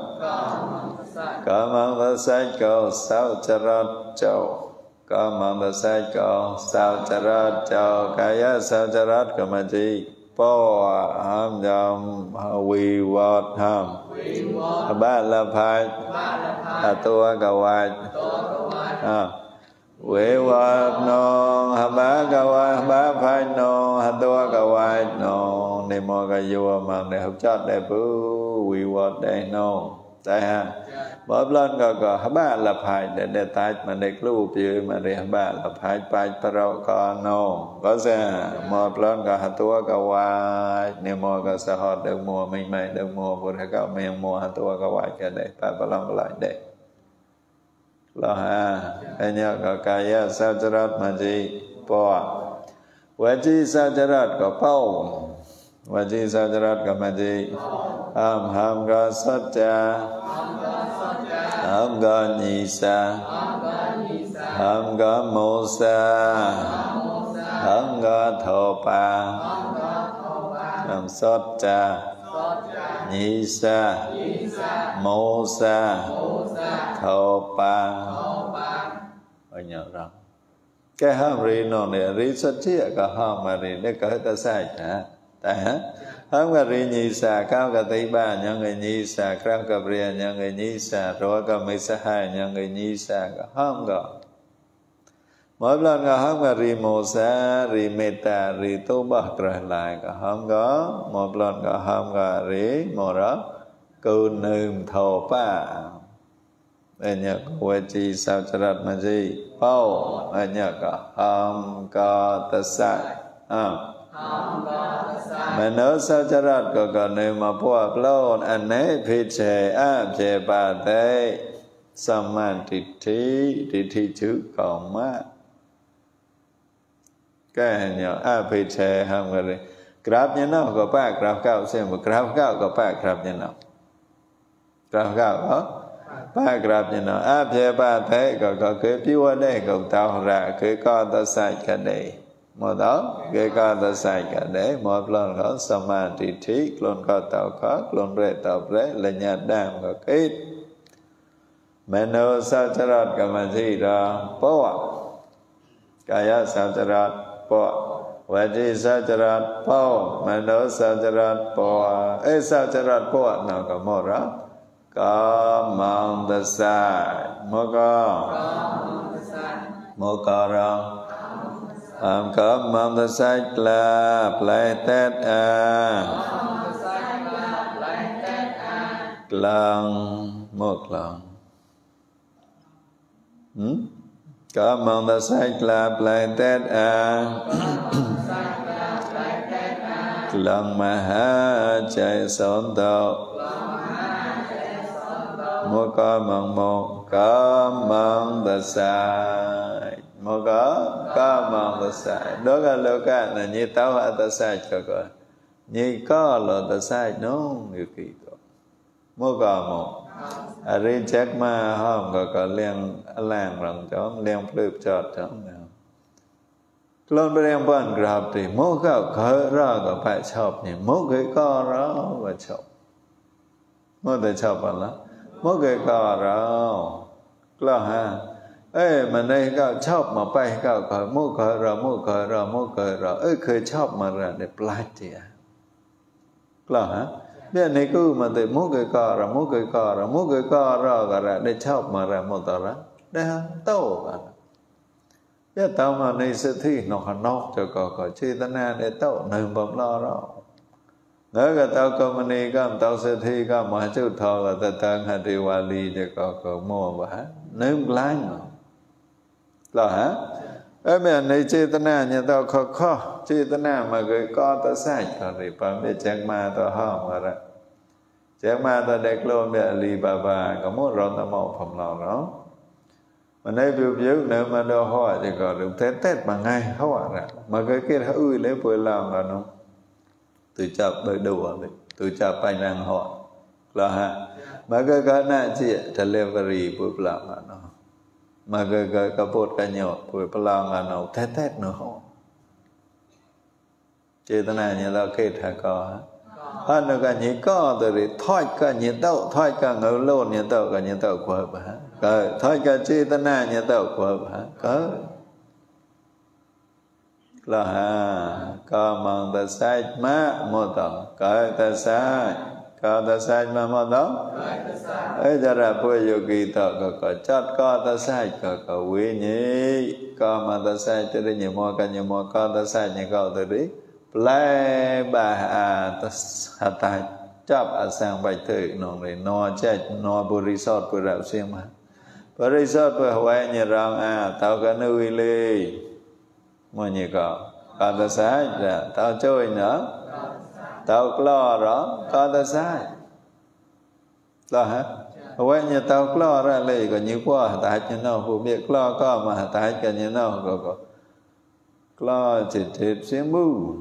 có mong ta sai câu sao cha ra châu có mong ta sai câu sao cha ra châu cái giá sao cha ra cái mà gì po ham nhầm vi vọt ham ba là phải là tua cầu vài à vi vọt no ba cầu vài ba phải no tua cầu vài no này mọi cái vua mà để học chót để bú vi vọt để no đây ha mỗi lần có có ba là phải để để tay mà để lưu gì mà để ba là phải phải pro con no có ra mỗi lần có tua cầu vài này mọi cái xã hội được mua mình mình được mua của các cậu mình mua tua cầu vài cái để phải bao lần lại để lo ha anh nhớ có cái sao cho rất mà gì po vậy chứ sao cho rất có bao vậy chứ sao cho rất có mà gì ham ham có sát cha ham có nhị sa ham có mô sa ham có thọ pa ham sát cha nhị sa mô sa thọ pa ở nhớ rằng cái ham ri nó này ri xuất chia cả ham mà ri để cái ta sai cả tại hả ham cái ri nhị sa cao cái tây ba nhân người nhị sa cao cái ri nhân người nhị sa rồi cái mấy sa hai nhân người nhị sa cái ham cái mỗi lần cái ham cái ri mô sa ri meta ri tu bát trở lại cái ham có một lần cái ham cái ri mô đó cư nương thọ pa anh nhớ có chi sao cho rất mà gì bao anh nhớ có ham có ta sai à mà nếu sao cho rất có còn nếu mà phù lâu anh ấy phi chế áp chế ba thế samanti thi thì thi chữ còn má cái anh nhớ áp phi chế ham cái gì grab như nào có ba grab cao xem một grab cao có ba grab như nào grab cao đó ba grab như nó áp chế ba thế có có cái phiếu ở đây có tao ra cái con ta sai cái đây một đó cái có ta sai cả đấy một lần có samadhi thí luôn có tạo khó luôn rệ tạo rễ là nhà đàm có kết meno sa charat kamati ra po kaya sa charat po vati sa charat po meno sa charat po e sa charat po nào có một đó có mong ta sai một có một có rồi Am có mong ta sai là plei tết a lần một lần có mong ta sai là plei tết a lần mà ha chạy sống đạo một có mong một có mong ta sai một có có mong ta sai đó là lâu cả là như tao hạ ta sai cho coi như có là ta sai nó nhiều kỳ đó một có một à riêng chắc mà không có có liên làng rằng cho liên flip chọt cho nào luôn bên em vẫn gặp thì một cái khởi ra có phải chọc thì một cái có đó và chọc một cái chọc vào đó một cái có đó là ha ê mà đây có chọc mà bay có khởi một khởi ra một khởi ra một khởi ra ê khởi chọc mà ra để plait thì à là ha biết này cứ mà từ một cái có ra một cái có ra một cái có ra cả ra để chọc mà ra một tờ ra đây ha tao à biết tao mà này sẽ thi nó hẳn nóc cho có có chi ta na để tao nâng bấm lo đó ngỡ cả tao có mà này có tao sẽ thi có mà chú thọ là ta tăng hạt đi qua đi cho có có mua và nâng láng là hả ở bên này chi ta na nhà tao khó khó chi ta na mà cái có tao sai có thì phải biết chẳng mà tao hỏng mà ra chẳng mà tao đẹp luôn biết lì bà bà có một rộn tao một phòng lò đó mà đây biểu biểu nếu mà đồ hỏi thì có được tết tết bằng ngay không ạ ra mà cái kia nó ui lấy vừa làm là nó từ chập bởi đùa từ chập bánh răng họ là ha mà cái cái này chị delivery vừa làm là nó mà cái cái cái bột cái nhỏ vừa làm là nó tết tết nó họ chị thế này như là kết hay có ha nó cái nhị có từ thoát cái nhị tàu thoát cái ngầu lôn nhị tàu cái nhị tàu của bà cái thoát cái chi tên này nhị tàu của bà có là ha có mong ta sai má một tàu cái ta sai có ta sai má một tàu ấy ra ra bôi yogi tàu có có chót có ta sai có có quý nhị có mà ta sai tới đây nhiều mua cái nhiều mua có ta sai nhiều có tới đấy plei bà à ta hạt tai chắp à sang bạch thử nó để nó chết nó bồ resort bồ rạo xiêm mà bồ resort bồ hoài nhà rằng à tao có nuôi lì mà như có có ta sai là tao chơi nữa tao lo đó có ta sai lo hả hoài nhà tao lo ra lì có như quá hạt tai như nào phụ biết lo có mà hạt tai cái như nào có có lo chỉ chết xiêm bu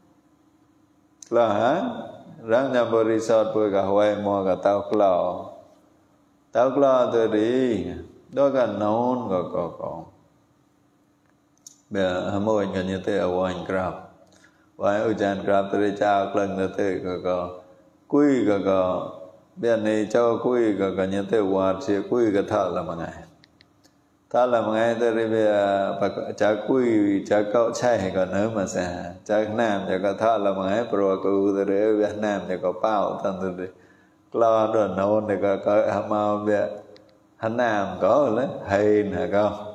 là hả răng nhà bồ resort bồ cả hoài mua cả tao lo tao lo từ đi đó cả nón có có có bây giờ hàm môi cái như thế ở ngoài grab ngoài ở trên grab từ chào lần nữa thế có có quy có có bây giờ này cho quy có có như thế qua thì quy có thợ là mà ngày thợ là mà ngày từ bây giờ cha quy cha cậu trai còn nữa mà sẽ cha nam cha có thợ là mà ngày pro cứ từ đấy Việt Nam cha có bao thằng từ đấy lo đồ nón thì có có hàm môi bây giờ hắn nam có lấy hay hả con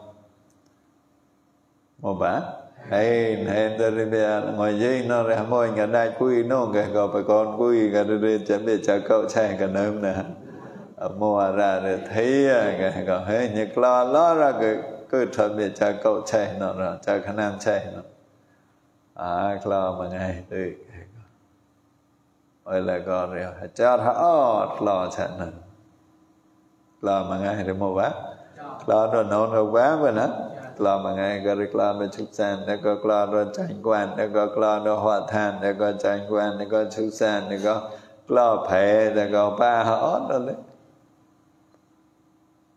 một bả hay hay từ bây giờ ngoài dây nó ra môi cái đại quy nó cái có phải con quy cái đây chuẩn bị cha cậu trai cái nữa nè mua ra để thấy cái có hay như lo lo ra cái cứ chuẩn bị cha cậu trai nó rồi cha khả nam trai nó à lo mà ngày từ ơi là con rồi cha họ lo chạy nữa lo mà ngày thì mua bát lo rồi nấu nấu bát vậy đó lo mà ngày có được lo nó chúc san nó có lo rồi tranh quan nó có lo nó hòa than nó có tranh quan nó có chúc san nó có lo phải nó có ba họ đó đấy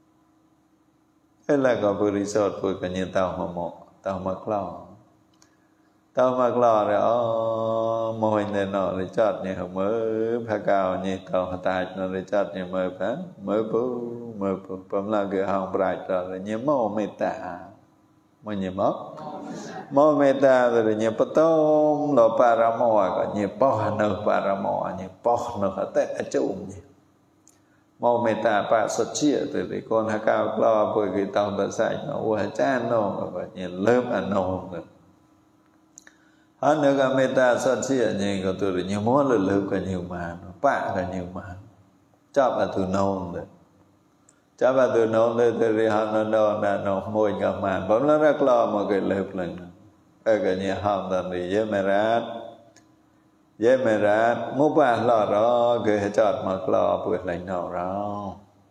thế là có bữa resort vừa có nhiều tàu mà một tàu mà lo tao mặc lò rồi mô hình này nọ rồi chọt như hồng mơ phá cao như tao tài nó rồi chọt như mơ phá mơ bố mơ bố bấm là cái hồng bạch rồi như mô mê tạ mô như mốc mô mê tạ rồi như bó tôm lò paramo có như bó nơ paramo như bó nơ hả tệ ở chung như mô mê tạ bạ xuất chia từ cái con hạ cao lo bởi cái tao đã sạch nó ua chán nó và như lớp ăn nó rồi hết nữa cả mê tạ xuất chia như có từ như mốt là lớp cả nhiều mà bạ cả nhiều mà chọc là từ nôn rồi chọc là từ nôn rồi từ đi hòn nó đồn là nó môi cả mà bấm nó rất lo một cái lớp lần ở cái nhà hòn tầm đi với mẹ rát với mẹ rát mua bà lò đó cứ chọt mặc lò bữa lạnh nào đó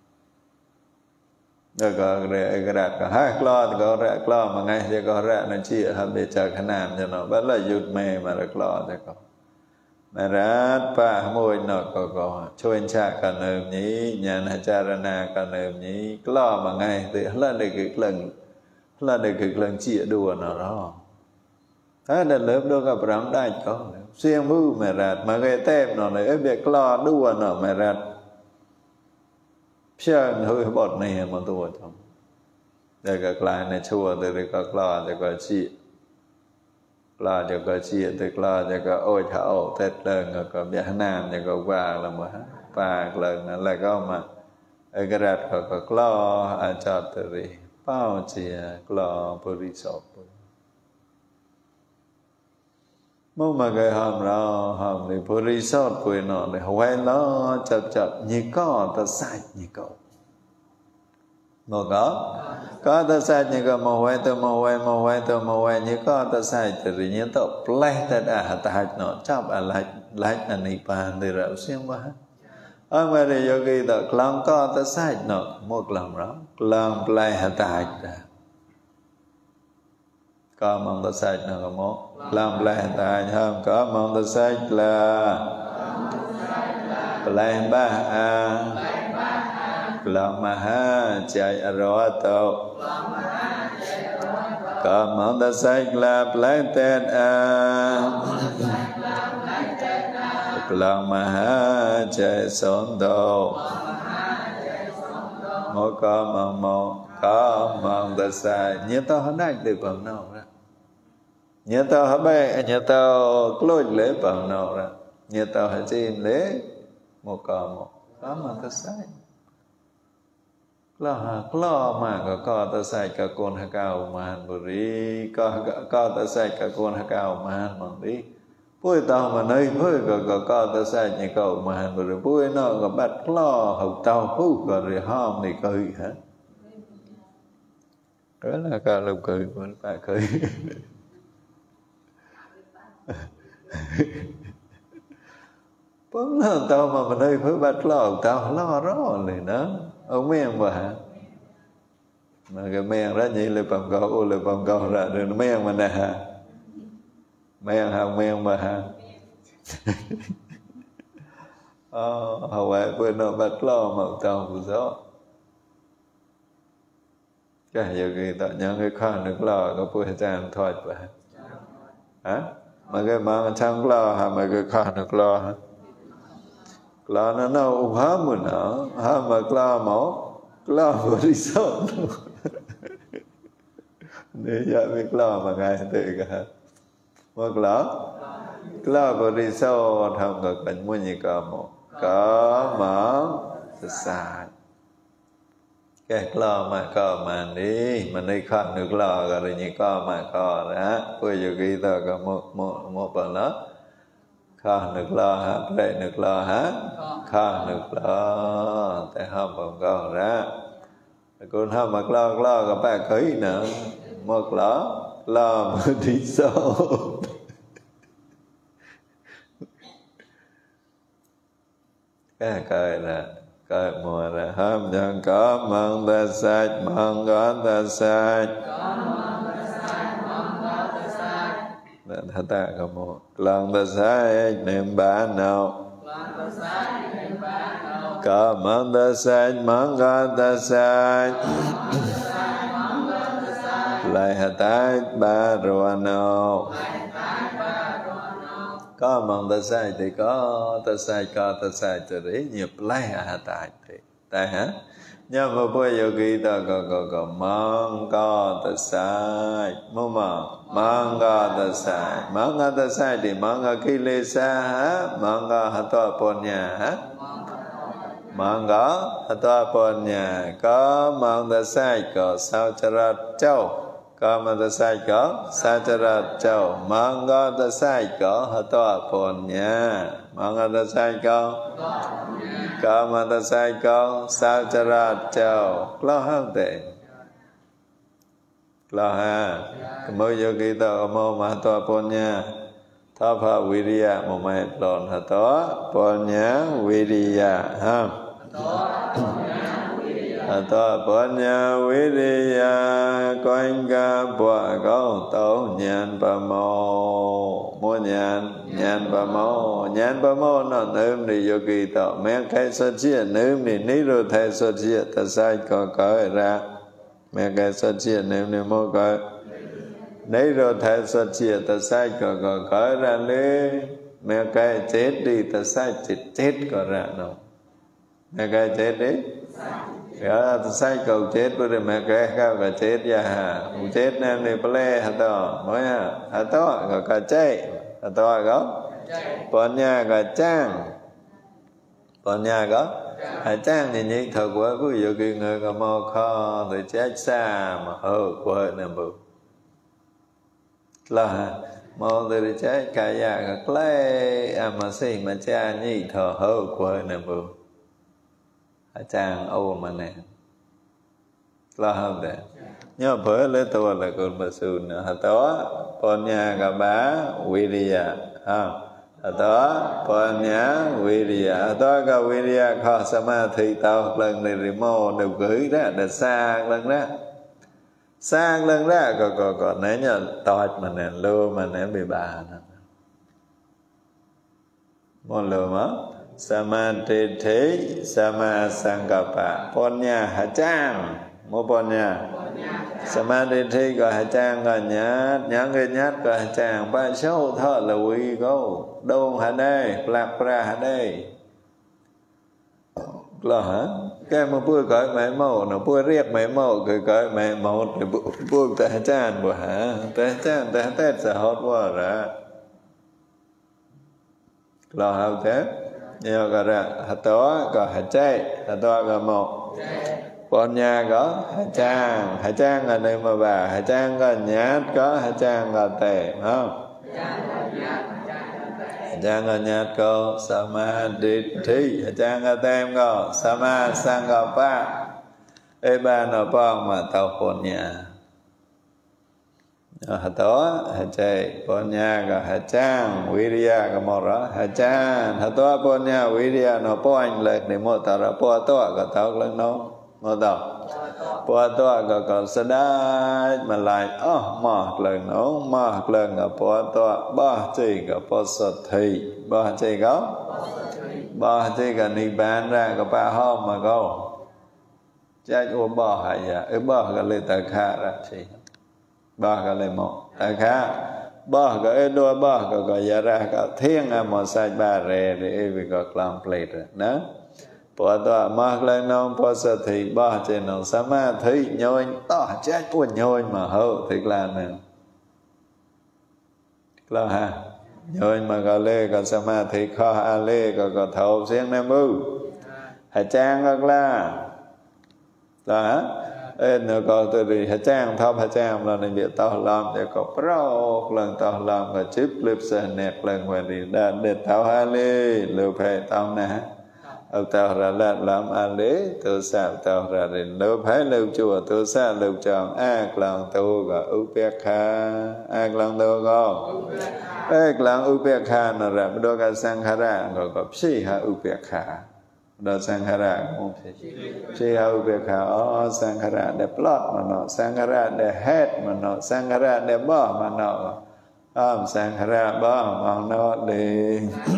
rồi có cái rạc có hai lò thì có rạc lò mà ngay thì có rạc nó chia hợp để chờ khả nam cho nó vẫn là dụt mê mà rạc lò thì có mẹ rát bà môi nó có có chôn cha cả nơm nhí nhà nà cha ra nà cả nơm nhí lò mà ngay thì là để cái lần là để cái lần chia đùa nó đó thế là lớp đó gặp rắm đại có xuyên mưu mẹ rạt mà cái tem nó này việc lo đua nó mẹ rạt chân hơi bọt này mà tôi trong để cái lại này chua từ cái cái lo để cái chị lo cho cái chị từ lo cho cái ôi thảo tết lần rồi cái bé nam cho cái qua là mà ba lần là có mà cái rạt có cái lo à cho từ đi bao chia lo buri sop mô mà cái hòm ra hòm thì bố ri sốt bùi nọ để hoài nó chập chập như có ta sạch như có mô có có ta sạch như có mô hoài ta mô hoài mô hoài ta mô hoài như có ta sạch thì tự nhiên ta plei ta đã ta hạch nọ chập à lạch lạch à nị bàn thì rạo xuyên quá ở mà thì yogi ta lòng có ta sạch nọ một lòng đó lòng plei ta hạch ra có mong ta sạch nó có một làm lại tại không có mong ta sạch là lại ba a làm mà ha chạy ở tổ có mong ta sạch là lại tên a làm mà ha chạy sống tổ một có mong một có mong ta sạch như tao hết đại được bằng nào ra nhớ tao hả bè nhớ tao lôi lễ bằng nào ra nhớ tao hả chim lễ một cò một có mà ta sai lo hả lo mà có có ta sai cả con hả cao mà bự đi có có ta sai cả con hả cao mà mà đi bôi tao mà nơi bôi có có có ta sai như cầu mà bự đi bôi nó có bắt lo học tao hú có rồi hôm thì cười hả đó là cả lúc cười vẫn phải cười bấm là tao mà mình đây phải bắt lo tao lo rõ liền đó ông men mà mà cái men đó như là bằng cầu ô là bằng cầu ra rồi nó men mà nè men hàng men mà ha ờ hầu vậy bữa nó bắt lo mà tao cũng rõ cái giờ cái tao nhớ cái khoan nước lo có bữa trang thoát vậy hả mà cái mà chẳng lo hả mà cái khoan được lo hả lo nó nó hả mình hả hả mà lo mỏ lo vừa đi sớm để giờ biết lo mà ngay tự cả mà lo lo vừa đi sâu thầm ngược cảnh mua gì cả một có mở sai cái lo mà có mà đi mà đi khoan được lo rồi như có mà có đó bây giờ ghi tao có một một một phần đó khoan được lo hả đây được lo hả khoan được lo tại hôm còn có ra còn hôm mà lo lo có ba kỹ nữa một lo lo mà đi sâu cái coi là coi mùa là hôm chẳng có mong ta sạch mong có ta sạch là ta ta có một lòng ta sạch niệm ba nào có mong ta sạch mong có ta sạch lại hạ tách ba rùa nào có mong ta sai thì có ta sai có ta sai từ đấy nhập lại à tại thì tại hả nhưng mà bây giờ khi ta có có có mong có ta sai mong mong mong có ta sai mong có ta sai thì mong có khi lê sa hả mong có hạt to pon nhà hả mong có hạt to pon nhà có mong ta sai có sao cho ra châu có mà ta sai có sao cho ra châu mong có ta sai có hạt to pon nhà mong có ta sai có có mà ta sai có sao cho ra châu lo không thể lo ha mới vô khi ta mô mà to pon nhà thọ phá viriya một mai lon hạt to pon nhà viriya ha hạt to pon nhà viriya quanh ca bọa có tổ nhàn pa mô mô nhàn nhàn pa mô nhàn pa mô nó nếm đi vô kỳ tạo mẹ cái sơ chia nếm đi ní rồi thay sơ chia ta sai có cởi ra mẹ cái sơ chia nếm đi mô cởi nấy rồi thay sơ chia ta sai có có cởi ra lê mẹ cái chết đi ta sai chết chết có ra đâu mẹ cái chết đi ya ta sai cầu chết rồi mẹ cái cao cả chết ya ha chết nên đi ple hả to nói ha hả to có cả chết hả to có bọn nhà cả trang bọn nhà có hả trang thì như thật quá quý vị kia người có mò kho thì chết xa mà hơ quê nè bự là mò thì chết cả nhà cả lê à mà xì mà cha nhị thờ hơ quê nè bự hả trang ô mà nè là không để nhớ bởi lấy tôi là con bà sư nữa hả đó bọn nhà cả bá viriya ha hả đó bọn nhà viriya hả đó cả viriya khó samadhi tao lần này rimo đều gửi ra để xa lần ra xa lần ra có có có nãy nhờ tọt mà nè lưu mà nè bị bà nè môn lưu mà samadhi thế sama sankappa bọn nhà hả trang mô bọn nhà samadhi thi gọi hả trang gọi nhát nhát người nhát gọi hả trang ba sâu thọ là quý gấu đông hả đây lạc ra hả đây là hả cái mà bữa gọi mẹ mẫu nó bữa riêng mẹ mẫu gọi gọi mẹ mẫu thì bữa ta hả trang bữa hả ta hả trang ta hả tết sẽ hốt quá ra là hả thế nhiều gọi ra hả tó gọi hả chay hả to gọi một bọn nhà có hả trang hả trang là nơi mà bà hả trang có nhát có hả trang là tệ không hả trang là nhát có samadhi hả trang là tem có sama sankappa ê ba nó bong mà tao bọn nhà hả tó hả chay bọn nhà có hả trang viriya có một đó hả trang hả tó bọn nhà viriya nó po anh lệch để một tao ra po to có tao lên nó một tao po to có có sa đai mà lại ó mọt lần nó mọt lần có po to ba chỉ có po sơ thị ba chỉ có ba chỉ có nibbana ra có ba hôm mà có trái của ba hay à ở ba cái lên ta khá ra chỉ ba cái lên một ta khá ba cái đôi ba cái cái giờ ra cái thiên à mà sai ba rè để vì có làm plate rồi đó bỏ tọa mắc lên nông bỏ sơ thị bỏ trên nông samadhi nhôi tỏ chết của nhôi mà hậu thì là nè là ha nhôi mà có lê có samadhi khó a lê có có thầu riêng nam ư hả trang hoặc là là hả ê nó có từ đi hả trang thọ hả trang là nên bị tao làm để có pro lần tao làm và chip lip sẽ nẹt lần về đi đã để tao ha lê lưu phải tao nè ông tao ra là làm an đế tu sa tao ra đến lưu phải lưu chùa tu sa lưu tròn ác lòng tu gọi upekha ác lòng tu gọi ác lòng upekha nó ra đôi cái sankhara gọi có psi ha upekha đôi sankhara không psi ha upekha oh sankhara để plot mà nó sankhara để head mà nó sankhara để bỏ mà nó om sankhara bỏ mà nó đi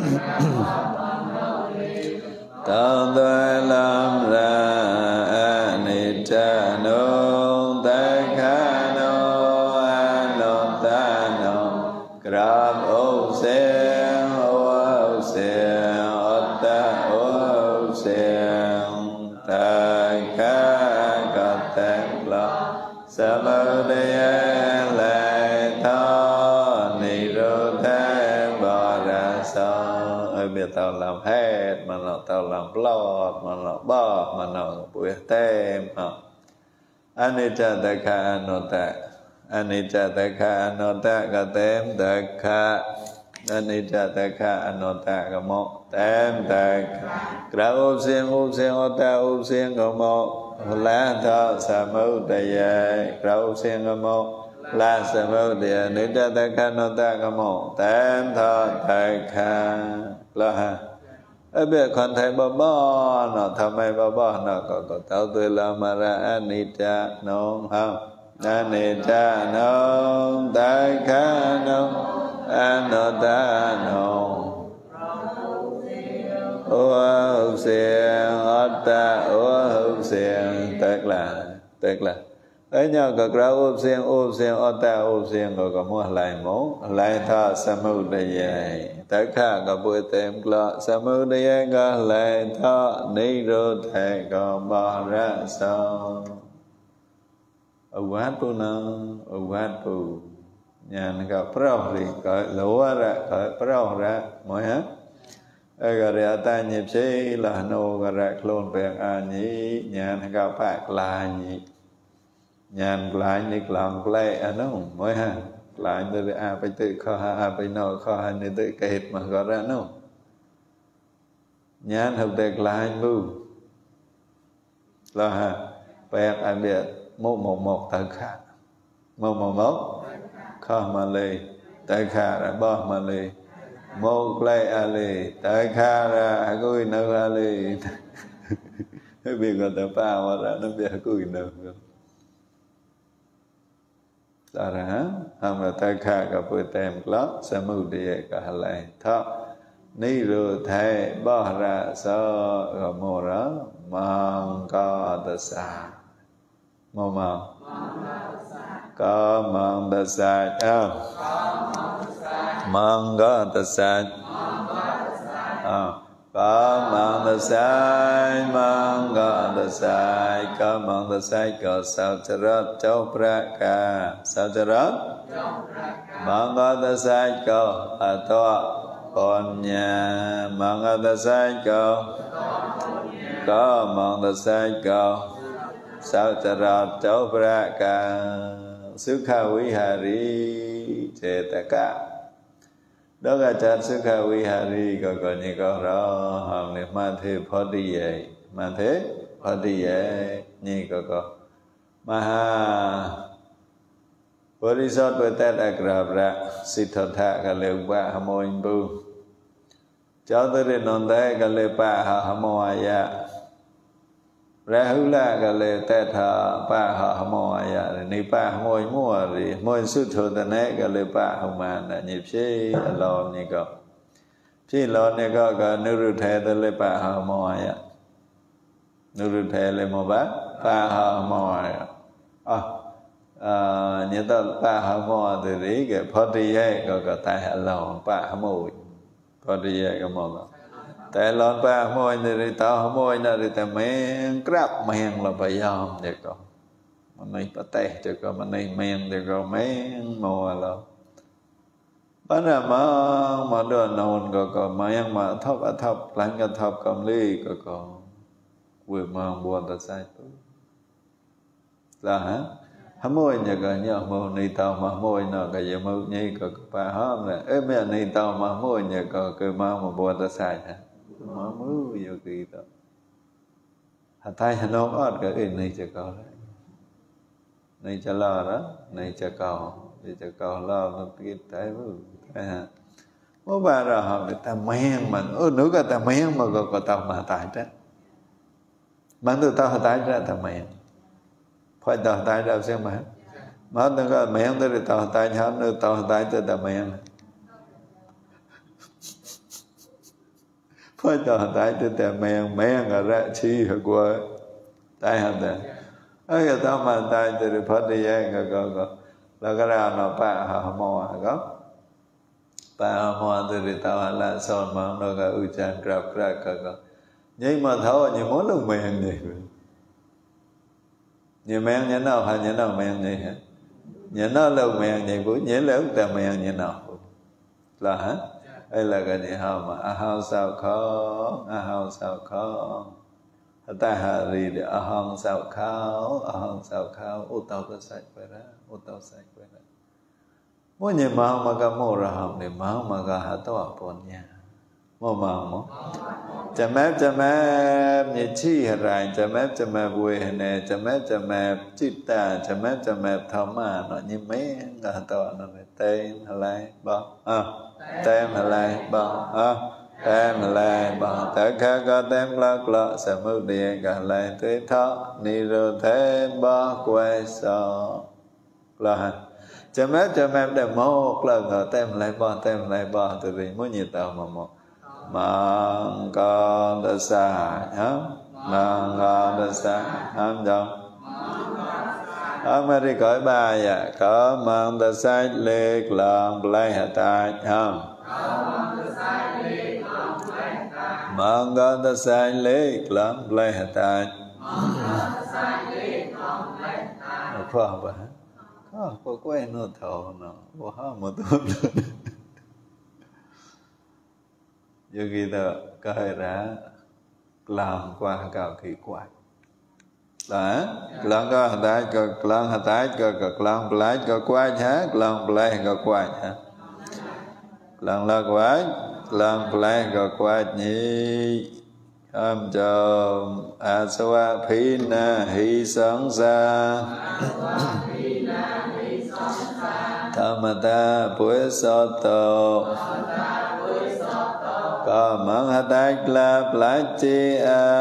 tao tôi làm ra anicca nung takha no anuttano grab ô sen samudaya lệ tho nirodha bò ra so. Ơi bây tao làm hết mà nó tao làm lọt mà nó bò mà nó bùi thêm anicca dukkha anatta anicca dukkha anatta ka tem dukkha anicca dukkha anatta ka một tem dukkha ra úp xiên úp xiên ota úp xiên ka một lá tho samudaya ra úp xiên ka một lá samudaya anicca dukkha anatta ka một tem tho dukkha lo ha. Ở bây còn thấy bà bò nó thầm hay bà bò nó có có tao tôi làm mà ra anicca nông không anicca nông dukkha nông anatta nông ua hữu xiên otta ua hữu xiên tức là tức là ấy nhau có ra úp xiên úp xiên otta úp xiên có có mua lại mố lại tho samudaya tất cả có bùi tem lọ samudaya có lại tho nirodha có bò ra so. Uwatu na uwatu nyan có pro thì có lúa ra có pro ra mỗi hết ở đây ta nhịp sĩ là nô gà ra klon bèn a nhí nyan có bạc là nhí nhàn lại như làm lệ anh nó mới ha lại từ a phải tự kho ha a phải nọ kho ha nên tự kẹt mà gọi ra nó nhàn hợp đẹp lại vu là ha bẹt ai biết một một một tự khả một một một kho mà lì tự khả ra bo mà lì một lệ a lì tự khả ra cùi nâu a lì biết gọi tự pa mà ra nó biết cùi nâu Tara hamra takha ka putem klot samudaya ka lại tho nirodha bò ra so ga mo ra mang ka dasa mo ma ka mang dasa a mang ka dasa a ka mang dasa mang ka dasa ka mang dasa ka sao charat châu praka sao charat mang ka dasa ka atwa Ponya mang dasa ka ka mang dasa ka sao charat châu praka sukha vihari chetaka. Đó là chát sukha vihari có có như có rõ hàm niệm ma thế phó đi vậy ma thế phó đi vậy như có có ma ha Bodhisat Bhatat Akrabra Siddhartha ka lêu ba hamo imbu cháu tới đến non thế ka lêu ba hamo aya Rahula ka lêu tết ha ba hamo aya ni ba hamo mua thì mua sư thừa tên ấy ka lêu ba hamo là nhịp sĩ lo như có sĩ lo như có ka nuru thế tới lêu ba hamo aya nuru thế lêu mo ba ba hamo aya à như ta ba hamo thì lý cái phật đi ấy có có tai lo ba hamo phật đi ấy có mộtแต่ลอนป้าโมยนี่ตาโมยน่ะแต่แม่งกรับแม่งเราไปยอมเด็กก็มันไม่ปะเตะเด็กก็มันไม่แม่งเด็กก็แม่งโมเราบ้านเรามามาเดินนอนก็ก็มายังมาทบทบหลังก็ทบกำลีก็ก็vừaมาบัวตะไซปุ๊là hả hả môi nhà cái nhà môi này tao mà môi nó cái gì môi nhây cái bà hôm này ê mẹ này tao mà môi nhà cái cái mà mà bùa ta xài hả mà mưa vô kỳ đó hả tay hả nó ót cái cái này cho cậu đấy này cho lo đó này cho cậu để cho cậu lo nó biết thấy không thấy hả mỗi bà rồi họ người ta men mà ơ nữa cái ta men mà có có tao mà tại đó mà từ tao tại ra ta men phải tao tại đâu xem mà mà nó có men tới tao tại nhau nữa tao tại tới ta men phải tao tại tới ta men men là ra chi hả qua tại hả ta ấy cái tao mà tại tới phát đi vậy cái cái cái là cái ra nó pa hả mò hả có pa mò tới tao là son mà nó cái u chan grab grab cái cái nhưng mà thôi như muốn lúc men vậy nhiều men nhớ nào hay nhớ nào men vậy hả nhớ nó lâu men vậy bữa nhớ lớn ta men nhớ nào là hả đây là cái gì không mà ahao sao khó ahao sao khó ta hà gì để ahao sao khó ahao sao khó ô tao ta sạch vậy đó ô tao sạch vậy đó mỗi nhà mau mà cái mồ ra học để mau mà cái hạt tao bón nhà mồ mau mồ chả mép chả mép như chi hạt rai chả mép chả mép vui nè chả mép chả mép chít ta chả mép chả mép thao mà nó như mấy cái hạt tao nó này tên hạt lai bao à tem hạt lai bao à tem hạt lai bao tất cả các tem lắc lọ sẽ mưu địa cả lai tới thọ ni rô thế bao quay so là chấm mép chấm mép để một lần ở tem lại bò tem lại bò từ vì mỗi nhiệt tàu mà một mang con đã xa hả mang con đã xa hả chồng ông mà đi cõi ba vậy có mang đã sai lệ lòng lại hả tại không mang con đã sai lệ lòng lại hả tại khoa học hả có có quen nó thầu nó có ha một tuần giờ khi đó cái ra làm qua cả kỳ quái là làm có hạt tái có làm hạt tái có có làm lại có quái hả làm lại có quái hả làm là quái làm lại có quái nhỉ am cho aswa phina hi sang sa Tamata puesoto Có mong hạt ách la plachia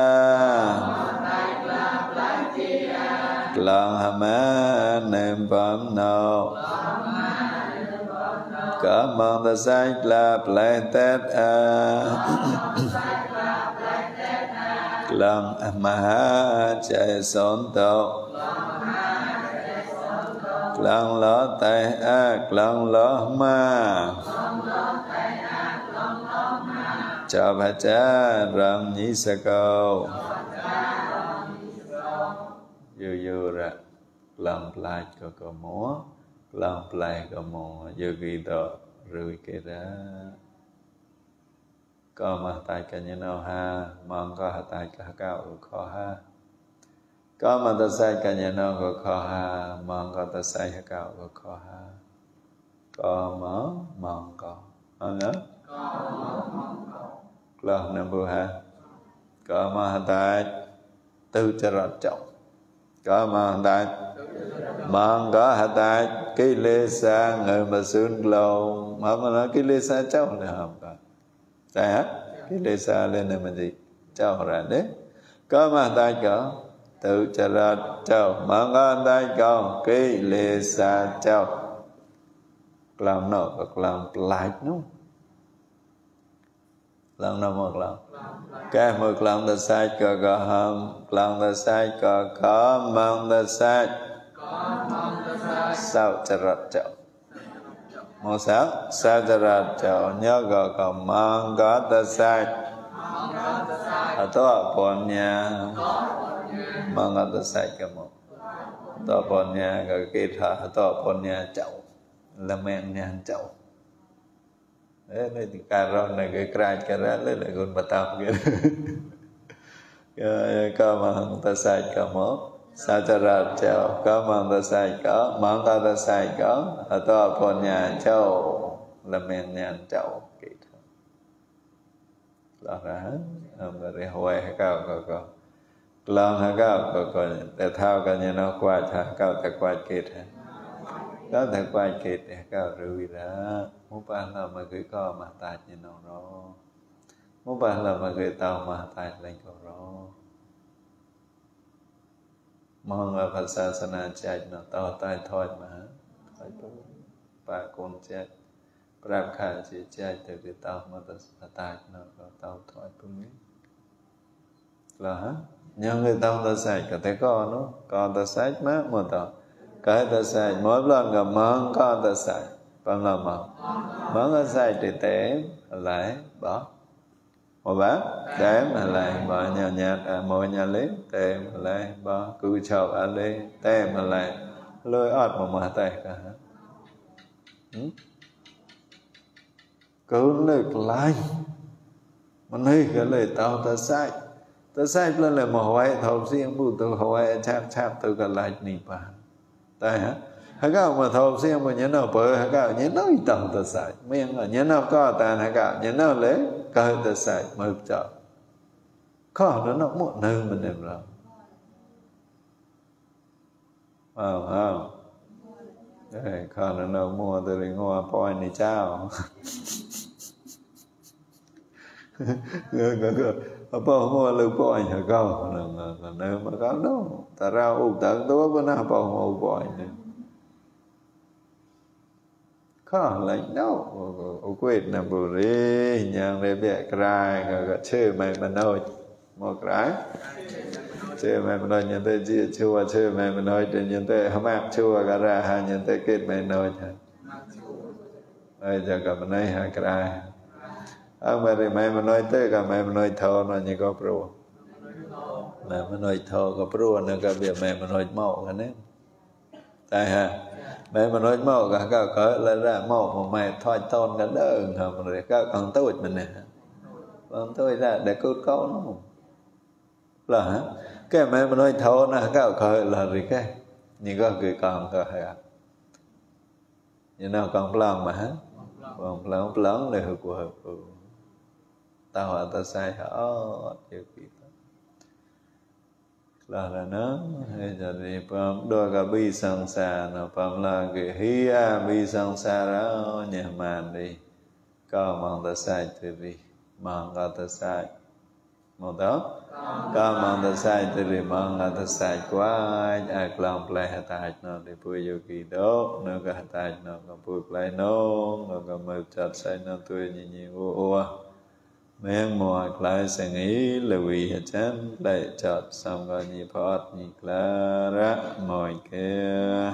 Lòng hàm á nêm phẩm nộ Có mong ta sách la platet a Lòng mà ha chạy xôn tổ Lòng ló tay ác, lòng ló ma Cho bà cha răng nhí sa câu Dù dù ra Lòng plai có có múa Lòng plai có múa Dù ghi đó rùi kê ra Có mà tay cả như nào ha Mong có hạ tay cả cao khó ha có mà ta sai cả nhà nó có khó ha mong có ta sai hay cao có khó ha có mở mong có hơn nữa lo năm bữa ha có mà ta tư cho rõ trọng có mà ta mong có hạ ta cái lê sa người mà xương lâu mà mà nói cái lê sa cháu là không có sai hết cái lê sa lên này mình gì cháu ra đấy có mà ta có tự trả ra châu mà ngon tay con cái lê sa châu làm nó hoặc làm lại nó làm nó một làm cái một làm ta sai có có hầm làm ta sai có có mong ta sai sao trả ra châu một sao sao trả ra châu nhớ có có mong có ta sai ở đó bọn nhà mong ta sai cái một to bọn nhà cái kia thà to bọn nhà chậu là men nhà chậu đấy này thì cà rốt này cái cài cà rốt lấy lại còn bắt tao kia có mong ta sai cái một sao cho ra chậu có mong ta sai có mong ta ta sai có ở to bọn nhà chậu là men nhà chậu kia là ra không có để hoài hay cao có có lòng hay cao có có để thao cả nhà nó qua thà caoแต่qua kết ha cóแต่qua kết để cao rùi ra muốn ban là mà gửi co mà tài như nào đó muốn ban là mà gửi tàu mà tài lên cầu đó mong là Phật sa sana chạy nó tàu tai thôi mà thôi bố bà con chạy Prab khai chỉ chạy từ cái tàu mà ta tài nó có tàu thôi bố là hả nhưng người ta ta sai cả thế con nó con ta sai má mà ta cái ta sai mỗi lần gặp mong con ta sai bằng là mong mong ta sai thì té lại bỏ một bát té mà lại bỏ nhà nhạt à mỗi nhà lấy té mà lại bỏ cứ chọc à lấy té mà lại lôi ọt mà mà tay cả cứ lực lại mà nơi cái lời tao ta sai ta sai lên là một hoài thầu riêng bù từ hoài chạp chạp từ cái lại nị bà tay hả hả cao mà thầu riêng mà nhớ nào bờ hả cao nhớ nào tao ta sai miệng là nhớ nào có tàn hả cao nhớ nào lấy cơ ta sai mà chợ có nó nó một nơi mình đem ra wow wow đây có nó nó mua từ đi mua point này chao apa mau lu point hả cao là nơi mà có đâu ta ra u tận tôi bữa nào apa mau point này có lại đâu u quên nè bù đi nhang để bẹ cài cái chơi mày mà nói một cái chơi mày mà nói nhận tới chia chua chơi mày mà nói để nhận tới hâm áp chua cả ra hai nhận tới kết mày nói đây giờ cả bên này hai cái ông mày thì mày mà nói tới cả mày mà nói thô nó như có pro mày mà nói thô có pro nó cả việc mày mà nói màu cái đấy tại ha mày mà nói màu cả cả cỡ là ra màu mà mày thôi tôn cái đơn hả mà các con tôi mình nè con tôi ra để cút câu nó là hả cái mày mà nói thô nó các cỡ là gì cái như có người còn cơ hả như nào còn plong mà hả còn plong plong để hợp của hợp tao hỏi tao sai hả điều kỳ là là nó hay giờ thì pam đôi cả bi sang xa nó pam là cái hi a bi sang xa đó nhà màn đi có mong ta sai từ bi mong ta ta sai một đó có mong ta sai từ bi mong ta sai quá ai làm play hạt tài nó để bùi vô kỳ đó nó cái hạt tài nó còn bùi play nó nó còn mơ chặt sai nó tôi nhiều nhiều ô Meng mò lại sẽ nghĩ là vì hệ chán lại chợt xong rồi nhị phật nhị la ra mọi kia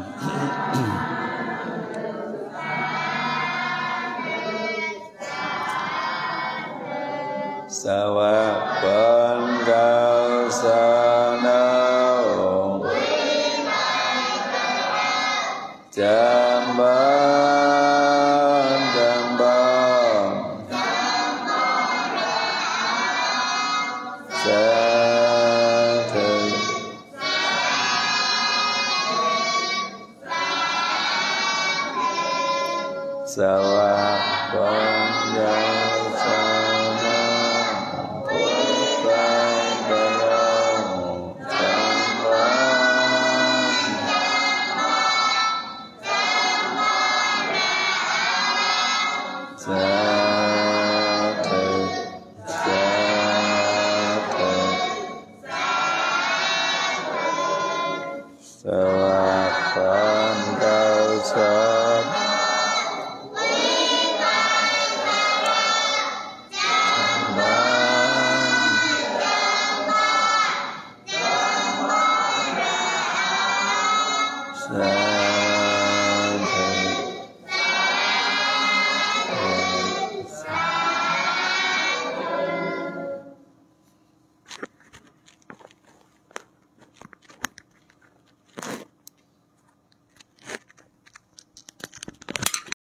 sa va quan cao sa nao cham ba sa va quan cao sa na phật vai đau tam quan sa thử sa thử sa va quan cao sa